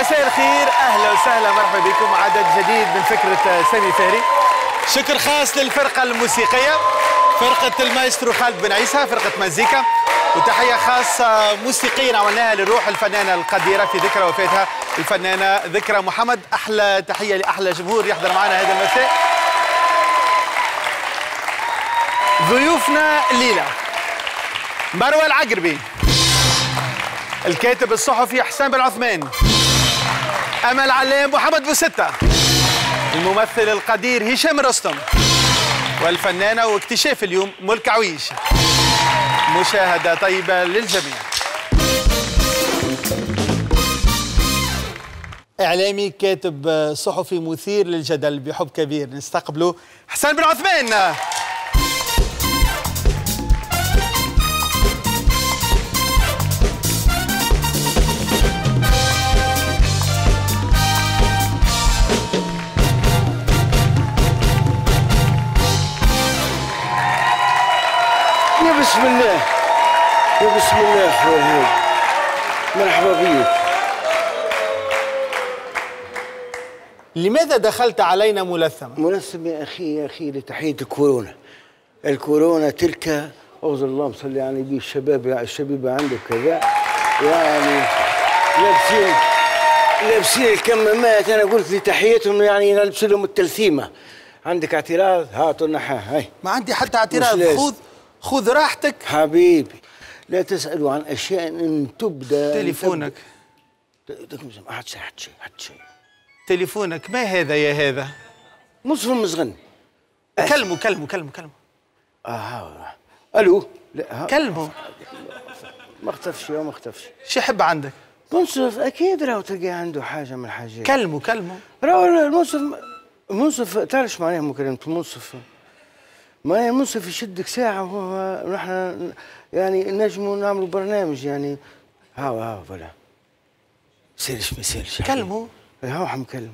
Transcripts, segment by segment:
مساء الخير، اهلا وسهلا مرحبا بكم عدد جديد من فكره سامي فهري. شكر خاص للفرقه الموسيقيه فرقه المايسترو خالد بن عيسى فرقه مزيكا، وتحيه خاصه موسيقيا عملناها للروح الفنانه القديره في ذكرى وفاتها الفنانه ذكرى محمد. احلى تحيه لاحلى جمهور يحضر معنا هذا المساء. ضيوفنا الليله مروه العقربي، الكاتب الصحفي حسام بن عثمان، امل علام، محمد بوستة، الممثل القدير هشام رستم، والفنانه واكتشاف اليوم ملك عويش. مشاهده طيبه للجميع. اعلامي كاتب صحفي مثير للجدل بحب كبير، نستقبله حسام بن عثمان. يا بسم الله يا بسم الله اخويا هادي، مرحبا بيك. لماذا دخلت علينا ملثما؟ ملثم يا اخي يا اخي لتحيه الكورونا. الكورونا تلك اعوذ الله صلي على النبي. الشباب عندك كذا يعني لابسين الكمامات. انا قلت لتحيتهم يعني نلبس لهم التلثيمه. عندك اعتراض؟ هاتوا النحاه. هاي ما عندي حتى اعتراض. خذ راحتك حبيبي. لا تسألوا عن أشياء إن تبدأ. تليفونك حد شيء. تليفونك ما هذا يا هذا؟ مصر مزغن. كلمه. ألو. لا كلمه. ما اختفش. شو يحب عندك؟ منصف أكيد راهو تلقى عنده حاجة من الحاجات. كلمه. راهو المنصف تعرف شو معناها مكالمة المنصف؟ ما المنصف يشدك ساعة ونحن يعني نجموا نعملوا برنامج يعني. هاو فلا. ما يسالش. كلمه. هاو حنكلم.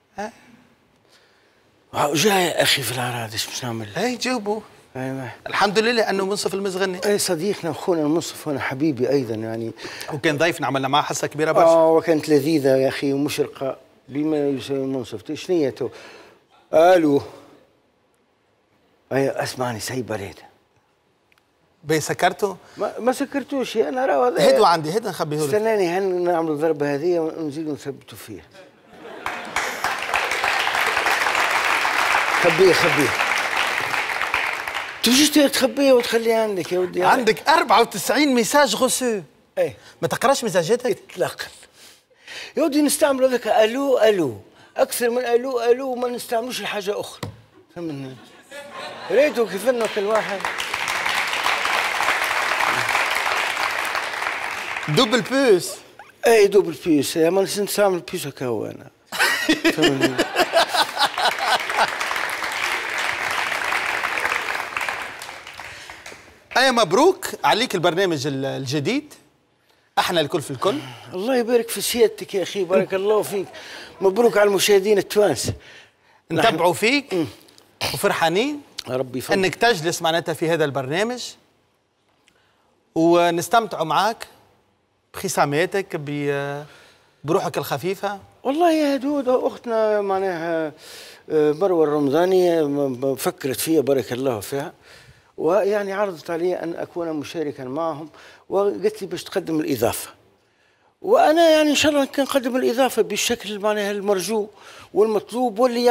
هاو جاي أخي في الأعراض، إيش باش نعمل؟ أي جاوبوا. أيوة. الحمد لله أنه منصف المزغني. أي صديقنا وأخونا المنصف وأنا حبيبي أيضا يعني. وكان ضيفنا عملنا معاه حصة كبيرة برشا. وكانت لذيذة يا أخي ومشرقة بما يسوي المنصف. شنية ألو. أيوة اسمعني سايب بريد. سكرته؟ ما سكرتوش انا راهو. هدوا عندي، هدوا نخبيه لك. استناني نعملوا الضربه هذه ونزيدوا نثبتوا فيها. خبيه. تجيش تخبيه وتخليها عندك يا ودي. عندك 94 ميساج غوسو. ايه ما تقراش ميساجاتك؟ اطلاقا يا ودي. نستعملوا ذاك الو اكثر من الو ما نستعملوش لحاجه اخرى. فهمتني؟ ريتوا كيف انه كل واحد دوبل بوس. اي دوبل بيس. ما نستعمل بيس هكا هو انا. اي مبروك عليك البرنامج الجديد. احنا الكل في الكل. الله يبارك في سيادتك يا اخي، بارك الله فيك. مبروك على المشاهدين التوانسه. نتبعوا فيك وفرحانين ربي يفضل انك تجلس معناتها في هذا البرنامج ونستمتعوا معاك بخصاماتك بروحك الخفيفه. والله يا هدود اختنا معناها مروه الرمضاني فكرت فيها بارك الله فيها، ويعني عرضت علي ان اكون مشاركا معهم، وقالت لي باش تقدم الاضافه، وانا يعني ان شاء الله نقدم الاضافه بالشكل معناها المرجو والمطلوب، واللي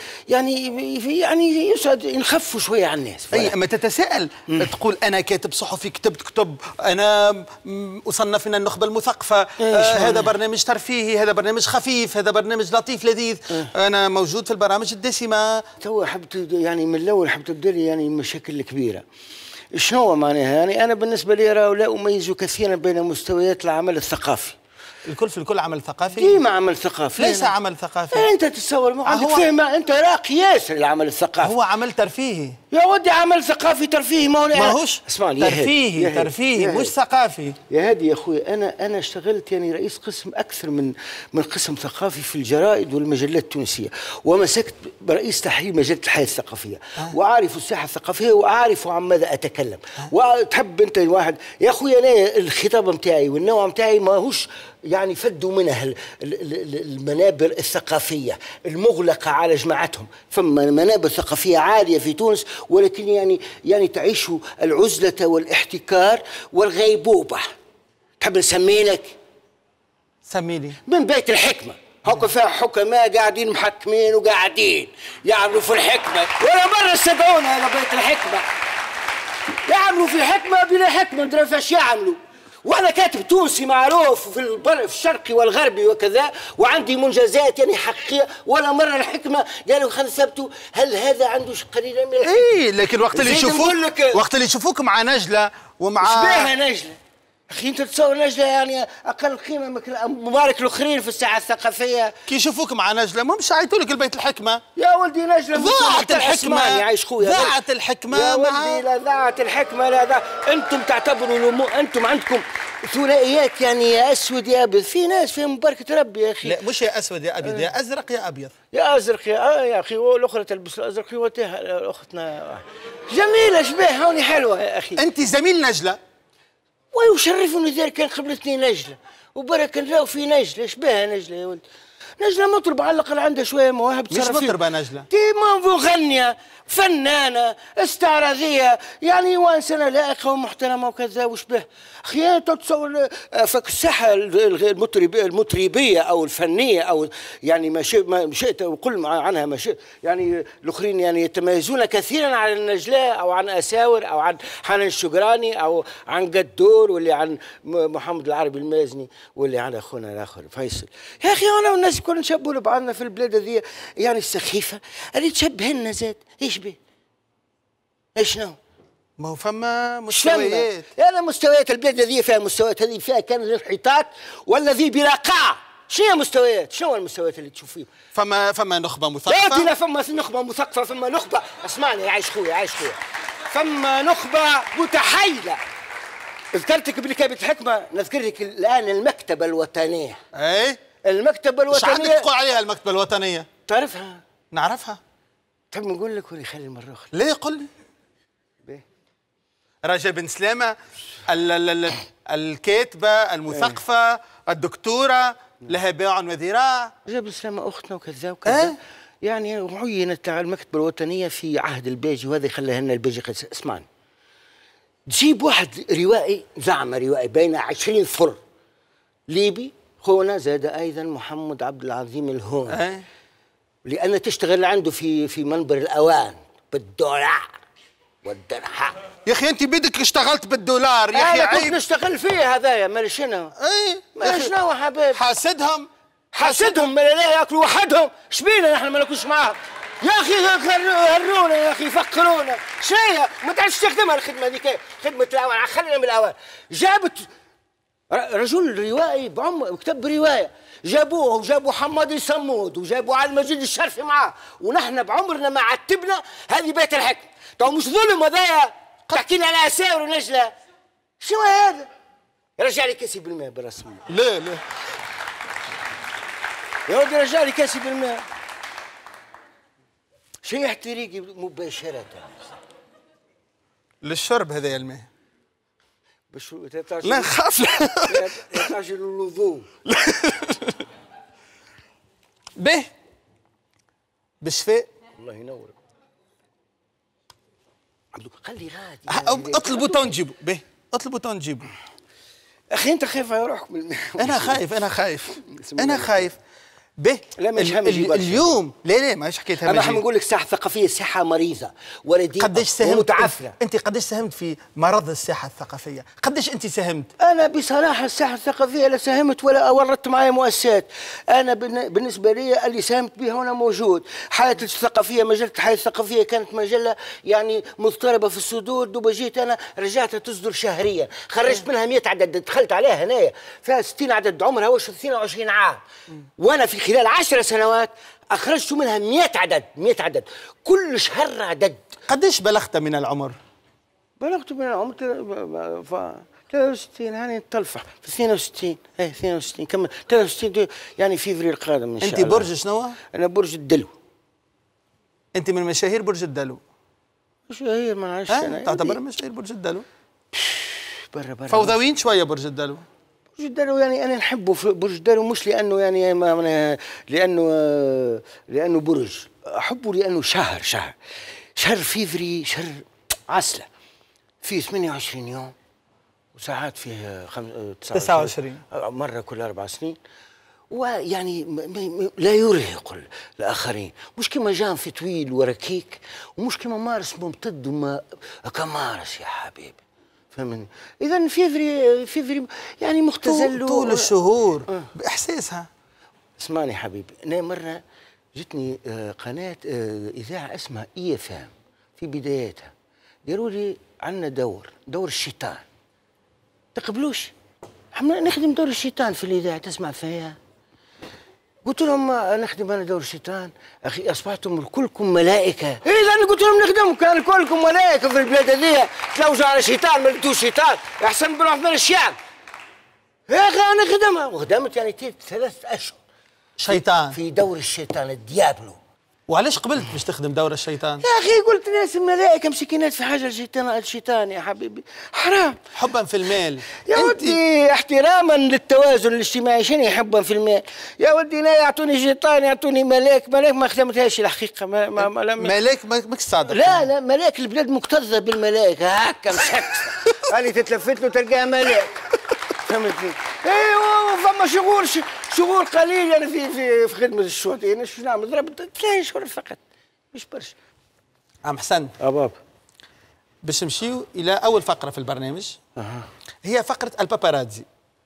يعني يسعد نخفوا شويه على الناس. اي اما تتساءل تقول انا كاتب صحفي كتبت كتب، انا اصنف من النخبه المثقفه، هذا برنامج ترفيهي، هذا برنامج خفيف، هذا برنامج لطيف لذيذ. انا موجود في البرامج الدسمه. تو حبت يعني من الاول حبت تبدا لي يعني المشاكل الكبيره. شنو معناها؟ يعني انا بالنسبه لي راهو لا اميز كثيرا بين مستويات العمل الثقافي. الكل في الكل عمل ثقافي؟ ديما عمل ثقافي. ليس عمل ثقافي. انت تتصور عندك فهم، انت راقي ياسر العمل الثقافي. هو عمل ترفيهي. يا ودي عمل ثقافي ترفيهي ماهوش اسمعني ترفيهي مش ثقافي. يا هادي يا اخوي، انا اشتغلت يعني رئيس قسم اكثر من قسم ثقافي في الجرائد والمجلات التونسيه، ومسكت رئيس تحرير مجله الحياه الثقافيه، واعرف الساحه الثقافيه واعرف عن ماذا اتكلم. وتحب انت واحد يا اخوي، انا الخطاب نتاعي والنوع نتاعي ماهوش يعني فدوا منها المنابر الثقافيه المغلقه على جماعتهم. فما منابر ثقافيه عاليه في تونس، ولكن يعني تعيش العزله والاحتكار والغيبوبه. تحب نسمي لك؟ سميني. من بيت الحكمه. هاكا فيها حكماء قاعدين محكمين وقاعدين يعملوا في الحكمه، ولا مره استدعونا الى بيت الحكمه. يعملوا في الحكمه بلا حكمه، ندري فاش يعملوا. وانا كاتب تونسي معروف في الشرقي والغربي وكذا، وعندي منجزات يعني حقيقيه، ولا مره الحكمه قالوا خلينا نثبتوا هل هذا عنده قليلا من الحكمه. اي لكن وقت اللي يشوفوك مع نجله ومع شبيها نجله. اخي انت تصور نجله يعني اقل قيمه من مبارك الاخرين في الساحه الثقافيه. كي يشوفوك مع نجله ما مش عيطوا لك البيت الحكمه. يا ولدي نجله ضاعت الحكمه يعيش خويا، ضاعت الحكمه يا ولدي. لا ضاعت الحكمه، لا انتم تعتبروا انتم عندكم ثنائيات يعني يا اسود يا ابيض. في ناس فيهم بركه ربي يا اخي. لا مش يا اسود يا ابيض، يا ازرق يا ابيض. يا ازرق يا اخي، والاخرى تلبس الازرق وتاها اختنا جميله شبيه هوني حلوه يا اخي. انت زميل نجله. ويشرفني ذلك كان قبلتني نجله، وبركه نراو في نجله. شبيها نجله يا ولد؟ نجله مطربه على الاقل عندها شويه مواهب. مش مطربه نجله، مغنيه فنانه استعراضيه يعني، وانسانه لائقه ومحترمه وكذا. وشبه اخي تتصور فك الساحه المطربيه او الفنيه او يعني ما شئت وقل عنها ما شئت يعني. الاخرين يعني يتميزون كثيرا عن النجلاء او عن اساور او عن حنان الشقراني او عن قدور، واللي عن محمد العربي المازني، واللي عن اخونا الاخر فيصل. يا اخي انا والناس كلنا نشبهوا لبعضنا في البلاد هذه يعني السخيفه اللي تشبهنا زاد. ايش به؟ ايش شنو؟ ما هو فما مستويات. انا مستويات البلاد هذه فيها مستويات، هذه فيها كان الانحطاط والذي برقاع. شنو مستويات؟ شنو المستويات اللي تشوف فيهم؟ فما نخبه مثقفه. لا فما نخبه مثقفه، فما نخبه. اسمعني عايش خويا فما نخبه متحيله. ذكرتك بكتابة الحكمه، نذكر لك الان المكتبه الوطنيه. اي المكتبه الوطنيه. ايش عندك تقول عليها المكتبه الوطنيه؟ تعرفها؟ نعرفها. تحب نقول لك ولا خلي المره اخرى؟ ليه قل لي. رجاء بن سلامه الكاتبه المثقفه الدكتوره لها باع وذراع. رجاء بن سلامه اختنا وكذا وكذا. يعني عينت المكتبه الوطنيه في عهد الباجي، وهذا خلاها لنا الباجي. اسمعني، تجيب واحد روائي زعم روائي بين 20 فر ليبي، خونا زاد ايضا محمد عبد العظيم الهون، لأن تشتغل عنده في منبر الأوان بالدولار والدرهم. يا أخي أنت بدك اشتغلت بالدولار يا أخي. عيب. كنت نشتغل فيه هذايا مال شنو؟ مال شنو حبيبي؟ حاسدهم مال لا ياكلوا وحدهم. شبينا نحن ما ناكلوش معاهم يا أخي؟ هرونا يا أخي، فكرونا. شنو ما تعرفش تخدمها الخدمة هذيك، خدمة الأوان. خلينا من الأوان. جابت رجل روائي بعمر كتب روايه، جابوه وجابوا حمادي صمود وجابوا علي المجيد الشرفي معاه، ونحن بعمرنا ما عتبنا هذه بيت الحكم. تو مش ظلم هذايا؟ تحكينا على اساور ونجله. شو هذا؟ رجع لي كاسي بالماء بالرسمي. لا يا ولدي رجع لي كاسي بالماء. شيحت ريقي مباشره للشرب هذا الماء. لا نخاف. يحتاج للوضوء. به بالشفاء. الله ينورك. خلي غادي. اطلبوا تو نجيبوا. به اطلبوا تو نجيبوا. اخي انت خايف على روحك. انا خايف. به اليوم لا ماهيش حكايه همجيه. انا نقول لك الساحه الثقافيه ساحه مريضه ورديئه ومتعفنه. انت قداش ساهمت في مرض الساحه الثقافيه؟ قداش انت ساهمت؟ انا بصراحه الساحه الثقافيه لا ساهمت ولا وردت معايا مؤسسات. انا بالنسبه لي اللي ساهمت به هنا موجود. حياه الثقافيه، مجله الحياه الثقافيه كانت مجله يعني مضطربه في الصدور. دوبا جيت انا رجعتها تصدر شهريا، خرجت منها 100 عدد، دخلت عليها هنايا فيها 60 عدد، عمرها واش 22 عام، وانا في خلال 10 سنوات أخرجت منها 100 عدد، 100 عدد، كل شهر عدد. قديش بلغت من العمر؟ بلغت من العمر 63 يعني تلفح في 62. ايه 62 كمل 63 يعني فيفري القادم ان شاء الله. انت برج شنو؟ انا برج الدلو. انت من مشاهير برج الدلو. مشاهير ما نعرفش انا. تعتبر مشاهير برج الدلو؟ برا فوضويين شويه برج الدلو. برج الدلو يعني انا نحبه في برج الدلو مش لانه يعني لانه برج، احبه لانه شهر فيفري، شهر عسله، فيه 28 يوم وساعات فيه 29 مرة كل 4 سنين، ويعني لا يرهق الآخرين، مش كما جانفي طويل وركيك، ومش كما مارس ممتد وما كمارس يا حبيبي، فهمني؟ إذا فيفري يعني مختزل طول الشهور بإحساسها. اسمعني حبيبي، أنا مرة جتني قناة إذاعة اسمها EFM في بدايتها، قالوا لي عندنا دور الشيطان، تقبلوش؟ احنا نخدم دور الشيطان في الإذاعة، تسمع فيها؟ قلت لهم نخدم أنا دور الشيطان، أخي أصبحتم كلكم ملائكة. إذا قلت لهم نخدم كان كلكم ملائكة في البلاد هذه، تلوجوا على شيطان ما لقيتوش شيطان، أحسن بنروح من الشعب. يا أخي أنا نخدمها، وخدمت يعني 3 أشهر شيطان في دور الشيطان الديابلو. وعلاش قبلت باش تخدم دور الشيطان؟ يا أخي قلت ناس الملائكة مسكينات في حاجة الشيطان يا حبيبي، حرام. حبا في المال يا ودي احتراما للتوازن الاجتماعي، شنو حبا في المال؟ يا ودي لا يعطوني شيطان يعطوني ملاك ما خدمتهاش الحقيقة. ملاك ماكش صادق. لا ملاك البلاد مكتظة بالملائكة هكا مسكت هاني تتلفت له تلقاه ملاك، فهمتني؟ ايوه فما شغل قليل يعني في خدمة الشرطة، يعني شو نعمل؟ ضربت 3 شهور فقط مش برشا. عم حسن بابا باش نمشيو إلى أول فقرة في البرنامج. هي فقرة الباباراتزي.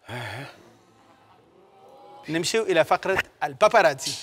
نمشيو إلى فقرة الباباراتزي.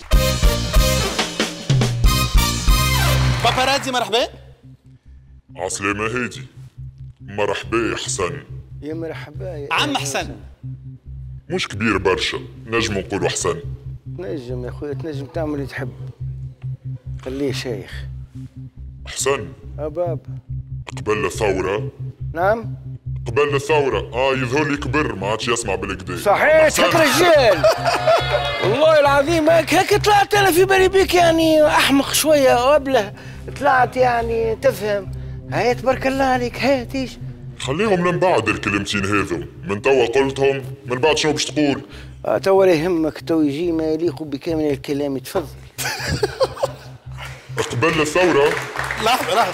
باباراتزي مرحبا. عسلامة هادي. مرحبا حسن. يا مرحبا يا عم حسن. مش كبير برشا، نجم نقولوا حسن. تنجم يا خويا، تنجم تعمل اللي تحب، خليه شيخ. حسن بابا قبل الثورة. نعم قبل الثورة يظهر لي كبر ما عادش يسمع بالكدا. صحيح تحك رجال. والله العظيم هيك طلعت انا في بالي بيك يعني احمق شوية وابله، طلعت يعني تفهم. هاي تبارك الله عليك، هاي ايش؟ خليهم من بعد الكلمتين هذو، من توا قلتهم من بعد شنو باش تقول؟ توا لا يهمك، تو يجي ما يليق بك من الكلام، تفضل. قبل الثورة. لحظة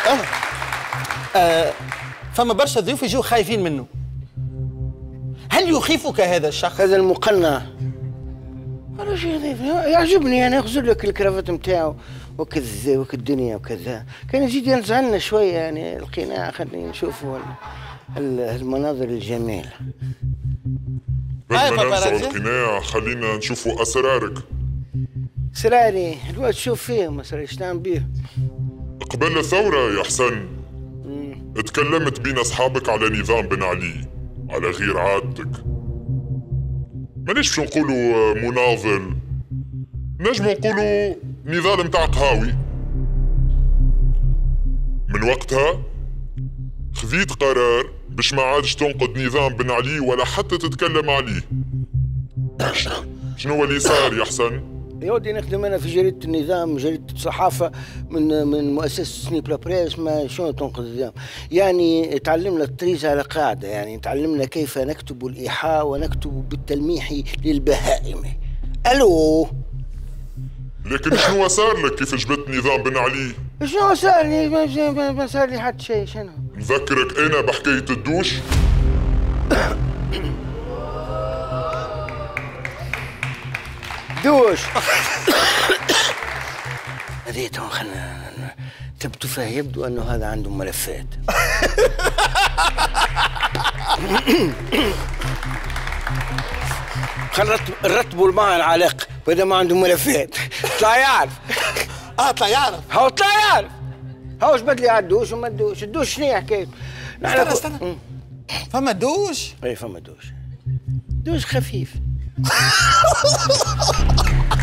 فما برشا ضيوف يجوا خايفين منه. هل يخيفك هذا الشخص؟ هذا المقنع هذا شيء ضيف يعجبني، انا اخذ لك الكرافات نتاعو وكذا الدنيا وكذا، كان يزيد ينزعلنا شويه يعني القناع، خلينا نشوفوا المناظر الجميله. قبل ما ننزعوا القناع خلينا نشوفوا اسرارك. اسراري الوقت شوف فيهم اسراري ايش نعمل بيه. قبل الثورة يا حسن تكلمت بين اصحابك على نظام بن علي، على غير عادتك. مانيش باش نقولوا مناضل، نجم نقولوا نضال متاع قهاوي. من وقتها خذيت قرار باش ما عادش تنقد نظام بن علي ولا حتى تتكلم عليه. شنو اللي صار يا حسن؟ يا ودي نخدم انا في جريده النظام، جريده الصحافه من مؤسسه سنيبلا بريس، ما شلون تنقذ النظام؟ يعني تعلمنا الطريز على قاعده، يعني تعلمنا كيف نكتب الايحاء ونكتب بالتلميح للبهائم. الو لكن شنو صار لك كيف جبت نظام بن علي؟ شنو صار لي؟ ما صار لي حتى شيء. شنو؟ نذكرك انا بحكايه الدوش. دوش هذيتهم خلنا ثبتوا فيه، يبدو انه هذا عنده ملفات. خلنا نرتبوا الماء العلاق، واذا ما عنده ملفات طلع يعرف. طلع يعرف. هو طلع يعرف. هو ايش بدلي على الدوش وما الدوش؟ الدوش شنو حكايته؟ استنى فما دوش؟ اي فما دوش خفيف.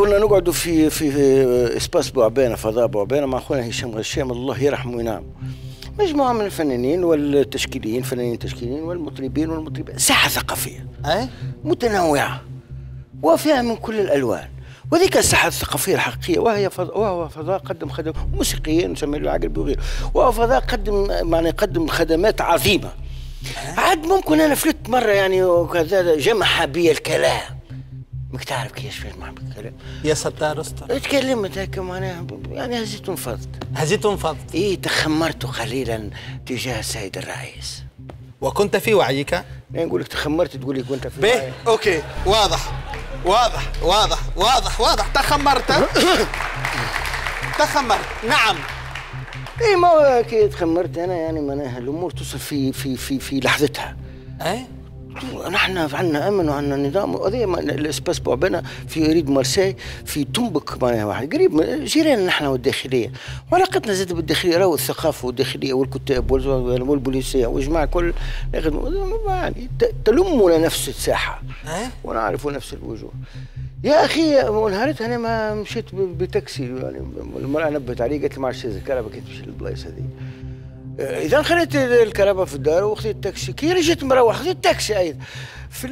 كنا نقعدوا في اسباس بوعبانه، فضاء بوعبانه، مع اخونا هشام غشام الله يرحمه وينام. مجموعه من الفنانين والتشكيليين، فنانين تشكيليين والمطربين والمطربات، ساحه ثقافيه متنوعه وفيها من كل الالوان. وذيك الساحه الثقافيه الحقيقيه، وهو فضاء قدم خدمات موسيقيا نسمي له العقربي وغيره، وهو فضاء قدم خدمات عظيمه. عاد ممكن انا فلت مره يعني وكذا جمح بي الكلام. مك تعرف كيفاش يجمع بي الكلام؟ يا ستار استر. تكلمت هكا معناها يعني هزيت وانفضت. هزيت وانفضت. تخمرت قليلا تجاه السيد الرئيس. وكنت في وعيك؟ لا نقول لك تخمرت تقول لي كنت في وعيك. اوكي واضح واضح واضح واضح واضح. تخمرت. تخمرت نعم. ما هو كي تخمرت انا يعني معناها الامور توصل في لحظتها. نحن عندنا امن وعندنا نظام، وهذه الاسباس بوعبانه في ريد مارسي في تنبك معناها واحد قريب جيران نحن والداخليه، وعلاقتنا زاد بالداخليه راهو الثقافه والداخليه والكتاب والبوليسيه والجماعه كل يعني تلمنا نفس الساحه ونعرف نفس الوجوه. يا اخي ونهارتها انا ما مشيت بتاكسي، يعني المراه نبهت علي قالت لي ما عادش الكهرباء كي تمشي للبلايص هذه. اذا خليت الكهرباء في الدار وخذيت التاكسي، كي رجعت مروح خذيت التاكسي ايضا في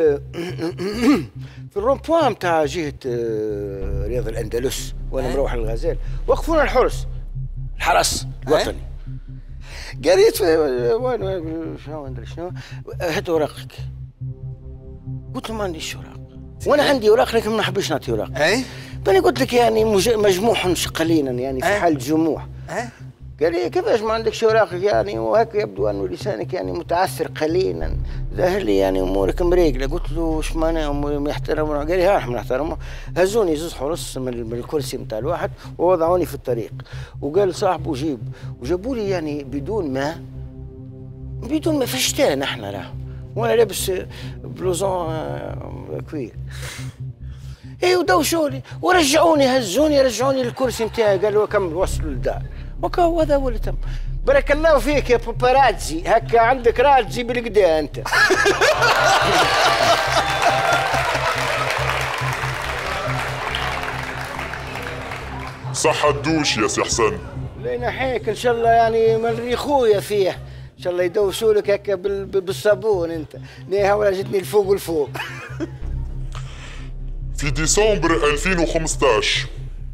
في الرومبوان نتاع جهه رياض الاندلس وانا مروح للغزال، وقفونا الحرس الوطني. قريت وين شنو ادري شنو، هات اوراقك. قلت له ما عنديش اوراق، وانا عندي اوراق لكن ما نحبش نعطي اوراق. فانا قلت لك يعني مجموح قليلا يعني في حال جموح. قال لي كيفاش ما عندكش اوراقك يعني، وهكا يبدو ان لسانك يعني متعثر قليلا، ظاهر لي يعني امورك مريقله. قلت له واش معناها اموري يحترموا؟ قال لي ها احنا نحترموا. هزوني زوز حرس من الكرسي نتاع الواحد ووضعوني في الطريق، وقال صاحبه جيب، وجابوا لي يعني بدون ما فشتان احنا راه، وانا لابس بلوزون كوير. ودوشوا لي ورجعوني، هزوني رجعوني للكرسي نتاعي، قالوا كمل وصلوا للدار. وهذا هو اللي تم. بارك الله فيك يا باباراتزي، هكا عندك راتزي بالكدا انت. صح الدوش يا سي حسن. الله ينحيك ان شاء الله، يعني مري خويا فيه ان شاء الله يدوسوا لك هكا بالصابون انت. نيها ولا جتني الفوق والفوق. في ديسمبر 2015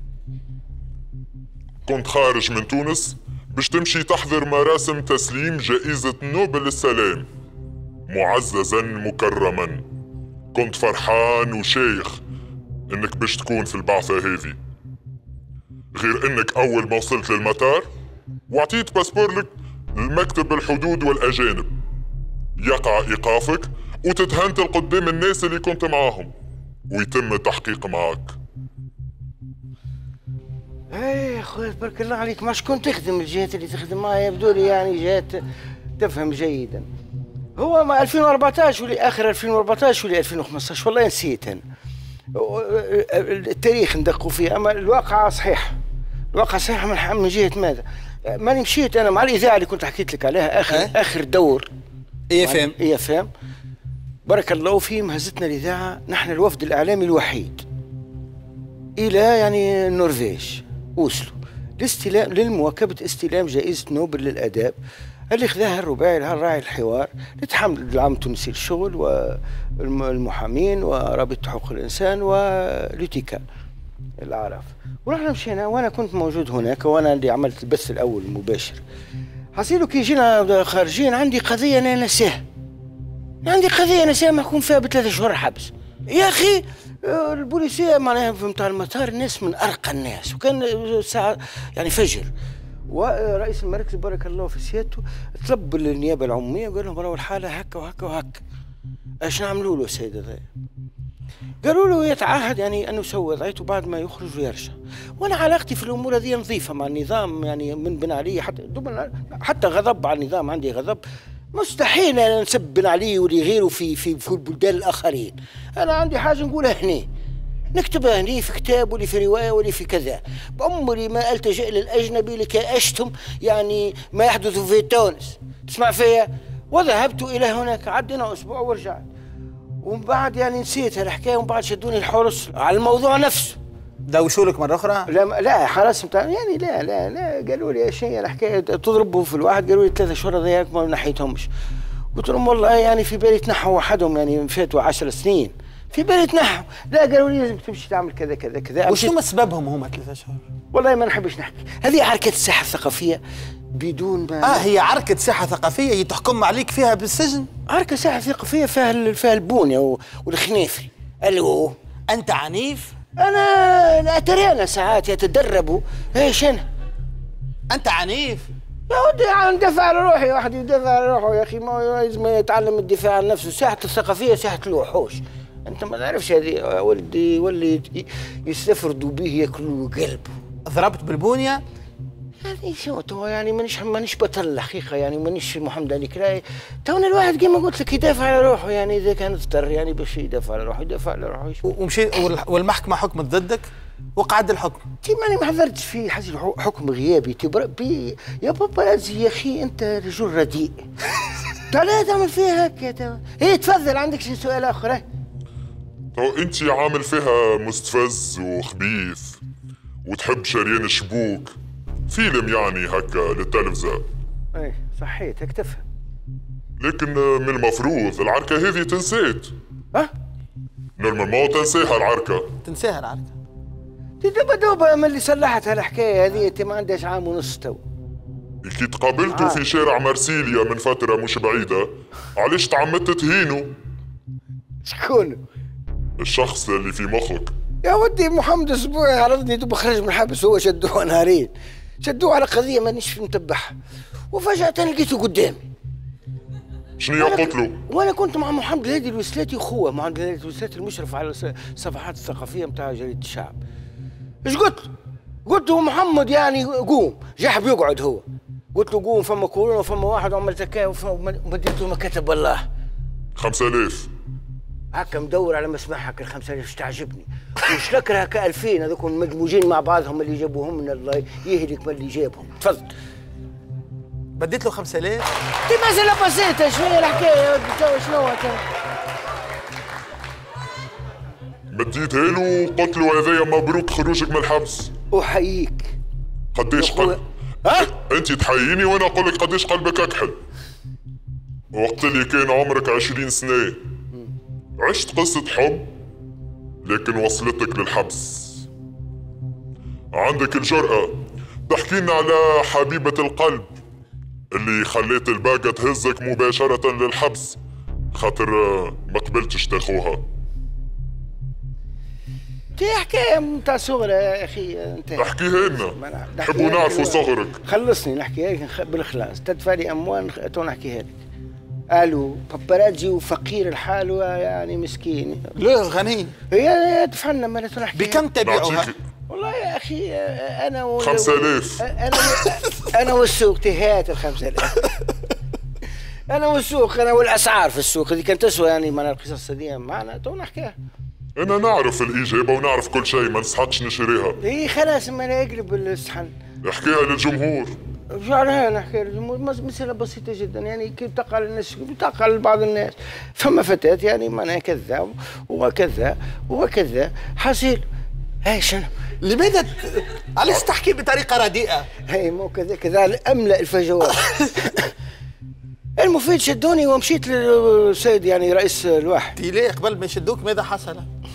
كنت خارج من تونس باش تمشي تحضر مراسم تسليم جائزة نوبل للسلام، معززا مكرما. كنت فرحان وشيخ انك باش تكون في البعثة هذه، غير انك اول ما وصلت للمطار وعطيت باسبور لك لمكتب الحدود والاجانب، يقع ايقافك وتتهنتل قدام الناس اللي كنت معاهم ويتم التحقيق معك. يا خويا تبارك الله عليك، ما شكون تخدم الجهات اللي تخدم معها يبدو لي يعني جهات تفهم جيدا. هو ما 2014 ولا اخر 2014 ولا 2015 والله نسيت انا. التاريخ ندقوا فيه، اما الواقعة صحيح. الواقعة صحيح من جهة ماذا؟ ماني مشيت انا مع الاذاعة اللي كنت حكيت لك عليها اخر دور اي اف ام. بارك الله فيهم، هزتنا الاذاعة نحن الوفد الاعلامي الوحيد الى يعني النرويج، وصلوا لاستلام للمواكبة استلام جائزة نوبل للآداب اللي خذاها الرباعي الراعي الحوار لتحمل العام التونسي للشغل والمحامين ورابطة حقوق الإنسان ولوتيكا الأعراف. ونحن مشينا وأنا كنت موجود هناك، وأنا اللي عملت البث الأول المباشر. حصيلو كي جينا خارجين عندي قضية أنا نساها، محكوم فيها ب3 شهور حبس. يا أخي البوليسيه معناها في متاع المطار الناس من ارقى الناس، وكان الساعه يعني فجر، ورئيس المركز بارك الله في سيادته طلب النيابه العموميه وقال لهم راهو الحاله هكا وهكا وهكا، اش نعملوا له السيد هذا؟ قالوا له يتعهد يعني انه يسوي وضعيته بعد ما يخرج ويرجع. وانا علاقتي في الامور هذه نظيفه مع النظام، يعني من بن علي حتى غضب على النظام، عندي غضب مستحيل انا نسب بن علي ولا غيره في البلدان الاخرين. انا عندي حاجه نقولها هنا، نكتبها هنا في كتاب ولا في روايه ولا في كذا. بعمري ما التجئ للاجنبي لكي اشتم يعني ما يحدث في تونس، تسمع فيا؟ وذهبت الى هناك، عدينا اسبوع ورجعت، ومن بعد يعني نسيت الحكايه، ومن بعد شدوني الحرس على الموضوع نفسه. دوشوا لك مره اخرى؟ لا خلاص يعني لا قالوا لي ايش هي الحكايه تضربوا في الواحد، قالوا لي 3 شهور ذيك ما نحيتهمش. قلت لهم والله يعني في بالي تنحوا وحدهم، يعني فاتوا 10 سنين في بالي تنحوا. لا قالوا لي لازم تمشي تعمل كذا كذا كذا. وشو اسبابهم هما 3 شهور؟ والله ما نحبش نحكي، هذه عركه الساحه الثقافيه بدون ما هي عركه ساحه ثقافيه هي تحكم عليك فيها بالسجن؟ عركه ساحه ثقافيه فيها البونيه والخنافري. الو انت عنيف؟ انا اترينا ساعات يتدربوا. ايش انت عنيف؟ يا ودي ندافع على روحي، واحد يدافع على روحه يا اخي، ما لازم يتعلم الدفاع عن نفسه. ساحة الثقافية ساحة الوحوش، انت ما تعرفش هذه ولدي واللي يستفردوا به ياكلوا قلبه. ضربت بالبونية؟ يعني شو تو يعني مانيش بطل الحقيقة، يعني مانيش محمد علي كراي. تونا الواحد كيما قلت لك يدافع على روحه، يعني اذا كان اضطر يعني باش يدافع على روحه يدافع على روحه. ومشي والمحكمة حكمت ضدك وقعد الحكم. تي ماني ما حضرتش فيه حكم غيابي. يا باباراتزي يا اخي انت رجل رديء. لا تعمل فيها هكا. ايه تفضل، عندك شي سؤال اخر؟ تو انت عامل فيها مستفز وخبيث وتحب شريان الشبوك، فيلم يعني هكا للتلفزة. ايه صحيت هيك تفهم. لكن من المفروض العركة هذه تنسيت. نورمالمون تنسيها العركة. تنساها العركة؟ دوبا من اللي صلحت هالحكايه هذه انت ما عندهاش عام ونص تو. كي تقابلته في شارع مرسيليا من فترة مش بعيدة، علاش تعمدت تهينه؟ شكون؟ الشخص اللي في مخك. يا ودي محمد اسبوعي عرضني دوب خرج من الحبس، هو شدوه نهارين، شدوه على قضيه مانيش متبعها، وفجأة لقيته قدامي. شنو قلت له؟ وانا كنت مع محمد الهادي الوسلاتي اخوه، محمد الهادي الوسلاتي المشرف على الصفحات الثقافيه نتاع جريده الشعب. ايش قلت له؟ قلت له محمد يعني قوم، جحب يقعد هو. قلت له قوم فما كورونا وفما واحد وعملت هكا ومديت له ما كتب الله. 5000 هكا مدور على مسمعها كان 5000 تعجبني، وش نكره هكا 2000 هذوك مدموجين مع بعضهم اللي جابوهم من الله يهلك من اللي جابهم. تفضل. بديت له 5000؟ دي مسألة بسيطة، شو هي الحكاية يا ودي تو شنو بديتها له وقلت له هذايا مبروك خروجك من الحبس. أحييك. قديش قلب؟ أنت تحييني وأنا أقول لك قديش قلبك أكحل. وقت اللي كان عمرك 20 سنة عشت قصة حب لكن وصلتك للحبس. عندك الجرأة تحكي لنا على حبيبة القلب اللي خليت الباقة تهزك مباشرة للحبس خاطر ما قبلتش تاخوها. دي حكاية متاع صغرى يا أخي أنت. احكيها لنا، نحبوا نعرفوا صغرك. خلصني نحكيها لك بالإخلاص، تدفع لي أموال تو نحكيها لك. الو باباراتزي وفقير الحال يعني مسكين. لا غني. هي تدفع لنا ما نحكي. بكم تبيعوها؟ والله يا اخي انا 5000. انا والسوق تهات ال 5000. انا والسوق، انا والاسعار في السوق هذه كانت تسوى يعني معنا القصص هذه معنا تو نحكيها. انا نعرف الاجابه ونعرف كل شيء، ما نسحقش نشريها. اي خلاص ما لا يقلب الصحن. احكيها للجمهور. جعلها نحكي للجمهور، مسألة بسيطة جدا يعني كيف تقع للناس، تقع لبعض الناس. فما فتاة يعني معناها كذا وكذا وكذا حصيل. هاي شنو؟ لماذا علاش تحكي بطريقة رديئة؟ هاي مو كذا كذا أملأ الفجوات. المفيد شدوني ومشيت للسيد يعني رئيس الواحد. ليه قبل ما يشدوك ماذا حصل؟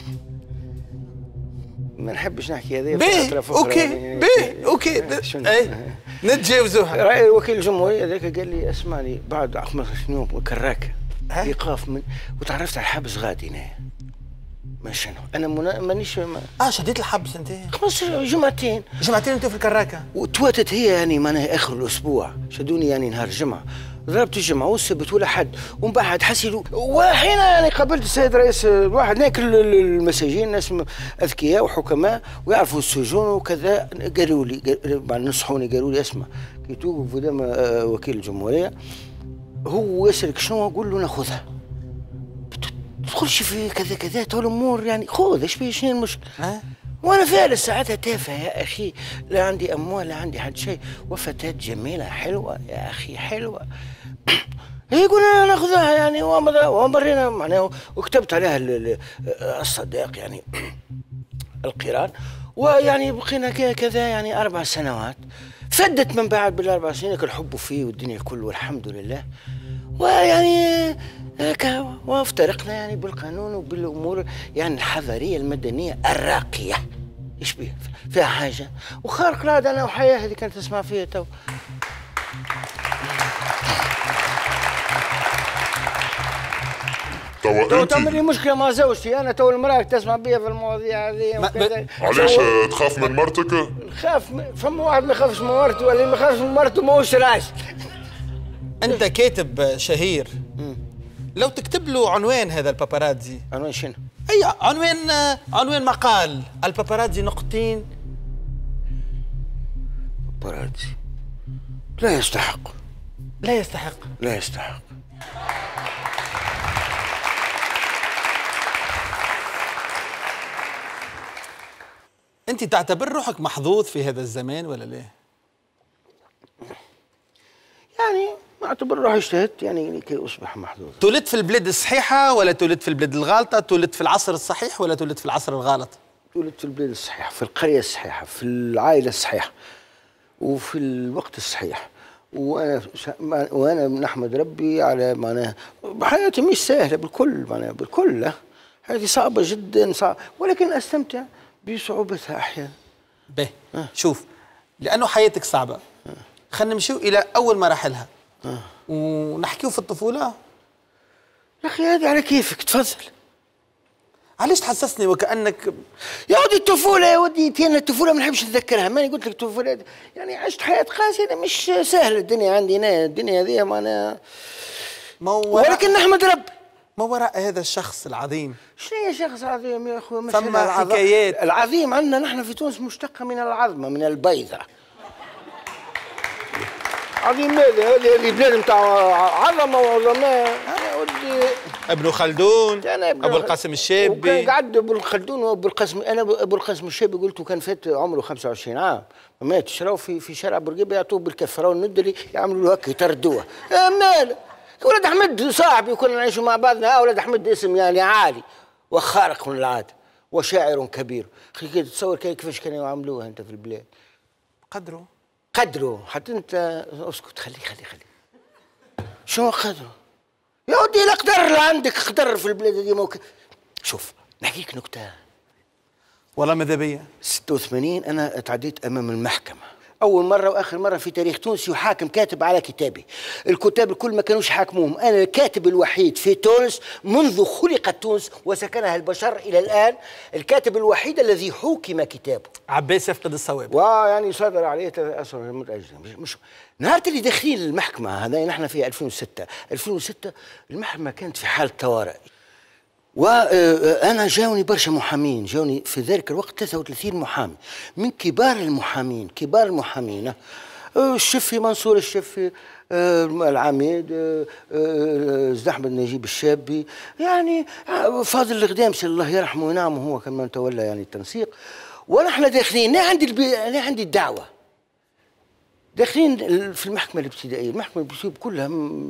ما نحبش نحكي هذه. باهي اوكي باهي اوكي ايه نتجاوزوها. رأي وكيل الجمهورية هذاك قال لي اسمعني بعد 15 يوم كراكة ايقاف من وتعرفت على الحبس غادي هنا. ما شنو انا مانيش شديت الحبس انت؟ 15 جمعتين انت في الكراكة. وتواتت هي يعني معناها اخر الاسبوع شدوني يعني نهار الجمعة، ضربت الجمعة والسبت ولا حد، ومن بعد حسيلوا وحين يعني قابلت السيد رئيس الواحد ناكل المساجين ناس اذكياء وحكماء ويعرفوا السجون وكذا. قالوا لي نصحوني قالوا لي اسمع كي توقف قدام وكيل الجمهورية هو يسألك شنو قول له ناخذها، تدخلش في كذا كذا تو الامور يعني خذ ايش فيه شنو المشكلة. وانا فعلا ساعتها تافه يا اخي، لا عندي اموال لا عندي حد شيء، وفتاة جميلة حلوة يا اخي حلوة. هي قلنا ناخذها يعني ومرينا معناها وكتبت عليها الصداق يعني القيران، ويعني بقينا كذا يعني 4 سنوات. فدت من بعد بالاربع سنين الحب فيه والدنيا الكل والحمد لله. ويعني وافترقنا يعني بالقانون وبالامور يعني الحضاريه المدنيه الراقيه. ايش بيه فيها حاجه وخارق العاده. انا وحياه هذه كانت تسمع فيها تو. توا تعمل لي مشكله مع زوجتي. انا تو المراه تسمع بيها في المواضيع هذه وكذا. علاش تخاف من مرتك؟ نخاف فما واحد ما يخافش من مرته، واللي ما يخافش من مرته ماهوش راجل. انت كاتب شهير، لو تكتب له عنوان هذا الباباراتزي. عنوان شنو؟ اي عنوان مقال الباباراتزي نقطتين. باباراتزي لا يستحق. لا يستحق. لا يستحق. انت تعتبر روحك محظوظ في هذا الزمان ولا لا؟ يعني اعتبر روحي اجتهدت يعني لكي اصبح محظوظا. تولدت في البلاد الصحيحه ولا تولدت في البلاد الغالطه؟ تولدت في العصر الصحيح ولا تولدت في العصر الغلط؟ تولدت في البلاد الصحيحه، في القريه الصحيحه، في العائله الصحيحه، وفي الوقت الصحيح. وانا نحمد ربي على معناها حياتي مش سهله بالكل، معناها بالكل هذه صعبه جدا صعبه، ولكن استمتع بصعوبتها احيانا. به شوف، لانه حياتك صعبه خلينا نمشيو الى اول مراحلها ونحكيو في الطفوله. يا اخي هذه على كيفك، تفضل. علاش تحسسني وكانك يا ودي الطفوله يا ودي انا الطفوله ما نحبش نتذكرها. ماني قلت لك الطفوله يعني عشت حياه قاسيه مش سهله الدنيا عندنا. الدنيا هذه معناها ولكن نحمد ربي. ما وراء هذا الشخص العظيم؟ شنو هي شخص عظيم يا اخوي؟ ثم حكايات. العظيم عندنا نحن في تونس مشتقه من العظمه، من البيضه. عظيم ماذا؟ هذه بلاد نتاع عظمه وعظماء. يا ودي ابن خلدون، ابو القاسم الشابي. وكان قعد ابو خلدون وابو القاسم. انا ابو القاسم الشابي قلت كان فات عمره 25 عام ما ماتش. راهو في شارع بورقيبه يعطوه بالكف، راهو الندري يعملوا له هكا يطردوه. ماله ولد احمد صاحبي كنا نعيشوا مع بعضنا. ولد احمد اسم يعني عالي وخارق من العاده وشاعر كبير. اخي كي تتصور كيفاش كانوا يعاملوه انت في البلاد. قدروا حتى انت اسكت. خلي شنو قدروا يا ودي؟ لا قدر لا عندك قدر في البلاد هذه. شوف نحكي لك نكته والله ماذا بيا. 86 انا تعديت امام المحكمه اول مره واخر مره في تاريخ تونس يحاكم كاتب على كتابي. الكتاب الكل ما كانوش حاكموهم. انا الكاتب الوحيد في تونس منذ خلقت تونس وسكنها البشر الى الان، الكاتب الوحيد الذي حوكم كتابه. عباس يفقد الصواب. ويعني صدر عليه 3 أشهر متأجلة. مش نهار اللي داخلين المحكمه هذا نحن في 2006 المحكمه كانت في حاله طوارئ. وأنا جاوني برشا محامين. جاوني في ذلك الوقت 33 محامي من كبار المحامين. الشفي منصور الشفي، العميد، زد أحمد نجيب الشابي، يعني فاضل الغدامسي الله يرحمه وينعمه، هو كان من تولى يعني التنسيق. ونحن داخلين أنا عندي الدعوة. داخلين في المحكمة الابتدائية. المحكمة الابتدائية كلها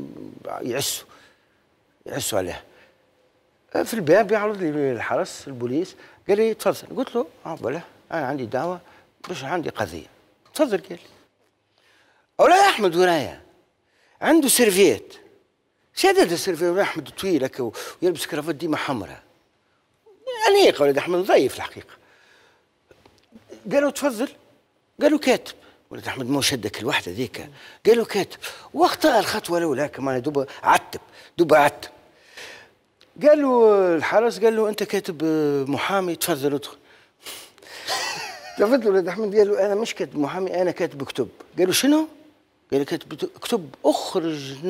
يعسوا عليها. في الباب يعرض لي الحرس البوليس قال لي تفضل. قلت له بلا انا عندي دعوه باش عندي قضيه. تفضل. قال لي ولا احمد ورايا عنده سيرفيت سادات. السيرفيت احمد طويل هكا ويلبس كرافات ديما حمراء انيق. ولد احمد ضيف الحقيقه. قالوا تفضل. قالوا كاتب. ولد احمد مو شدك الوحده ذيك. قالوا كاتب واخطا الخطوه الاولى كمان دوبا عتب. قال له الحرس قال له انت كاتب محامي تفضل ادخل. لفت له ولد احمد قال له انا مش كاتب محامي انا كاتب كتب. قال له شنو؟ قال له كاتب كتب. اخرج.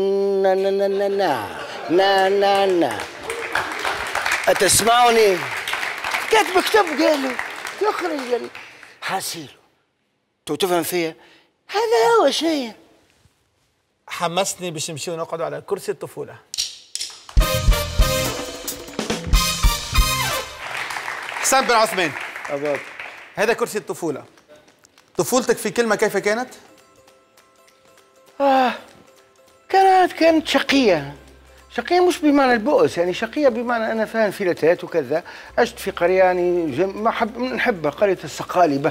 نا اتسمعني؟ كاتب كتب. قال له يخرج. قال لي حاسيله تو تفهم فيا هذا هو شنو. حمسني باش نمشيو نقعدوا على كرسي الطفوله. حسام بن عثمان، هذا كرسي الطفولة. طفولتك في كلمة كيف كانت؟ كانت شقية شقية مش بمعنى البؤس، يعني شقية بمعنى أنا فاهم فلتات وكذا. عشت في قرية يعني نحبها، قرية السقالبة،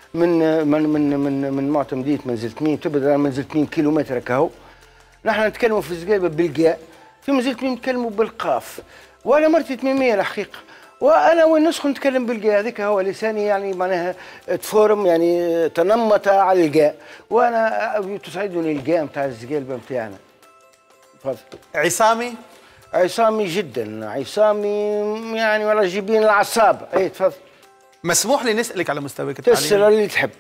من معتمدية منزلة ميم، تبعد عن منزلة ميم كيلومتر كهو. نحن نتكلموا في الزقالبة بالقاء، في منزلة ميم نتكلموا بالقاف، وأنا مرتي تميمية الحقيقة، وأنا وين نسخن نتكلم بالقاء، هذيك هو لساني يعني معناها تفورم، يعني تنمط على القاء، وأنا تسعدني القاء نتاع الزقالبة نتاعنا. تفضل. عصامي جدا، عصامي يعني ولا جيبين العصابة. اي تفضل. مسموح لي نسألك على مستواك التعليمي؟ تسأل اللي تحب.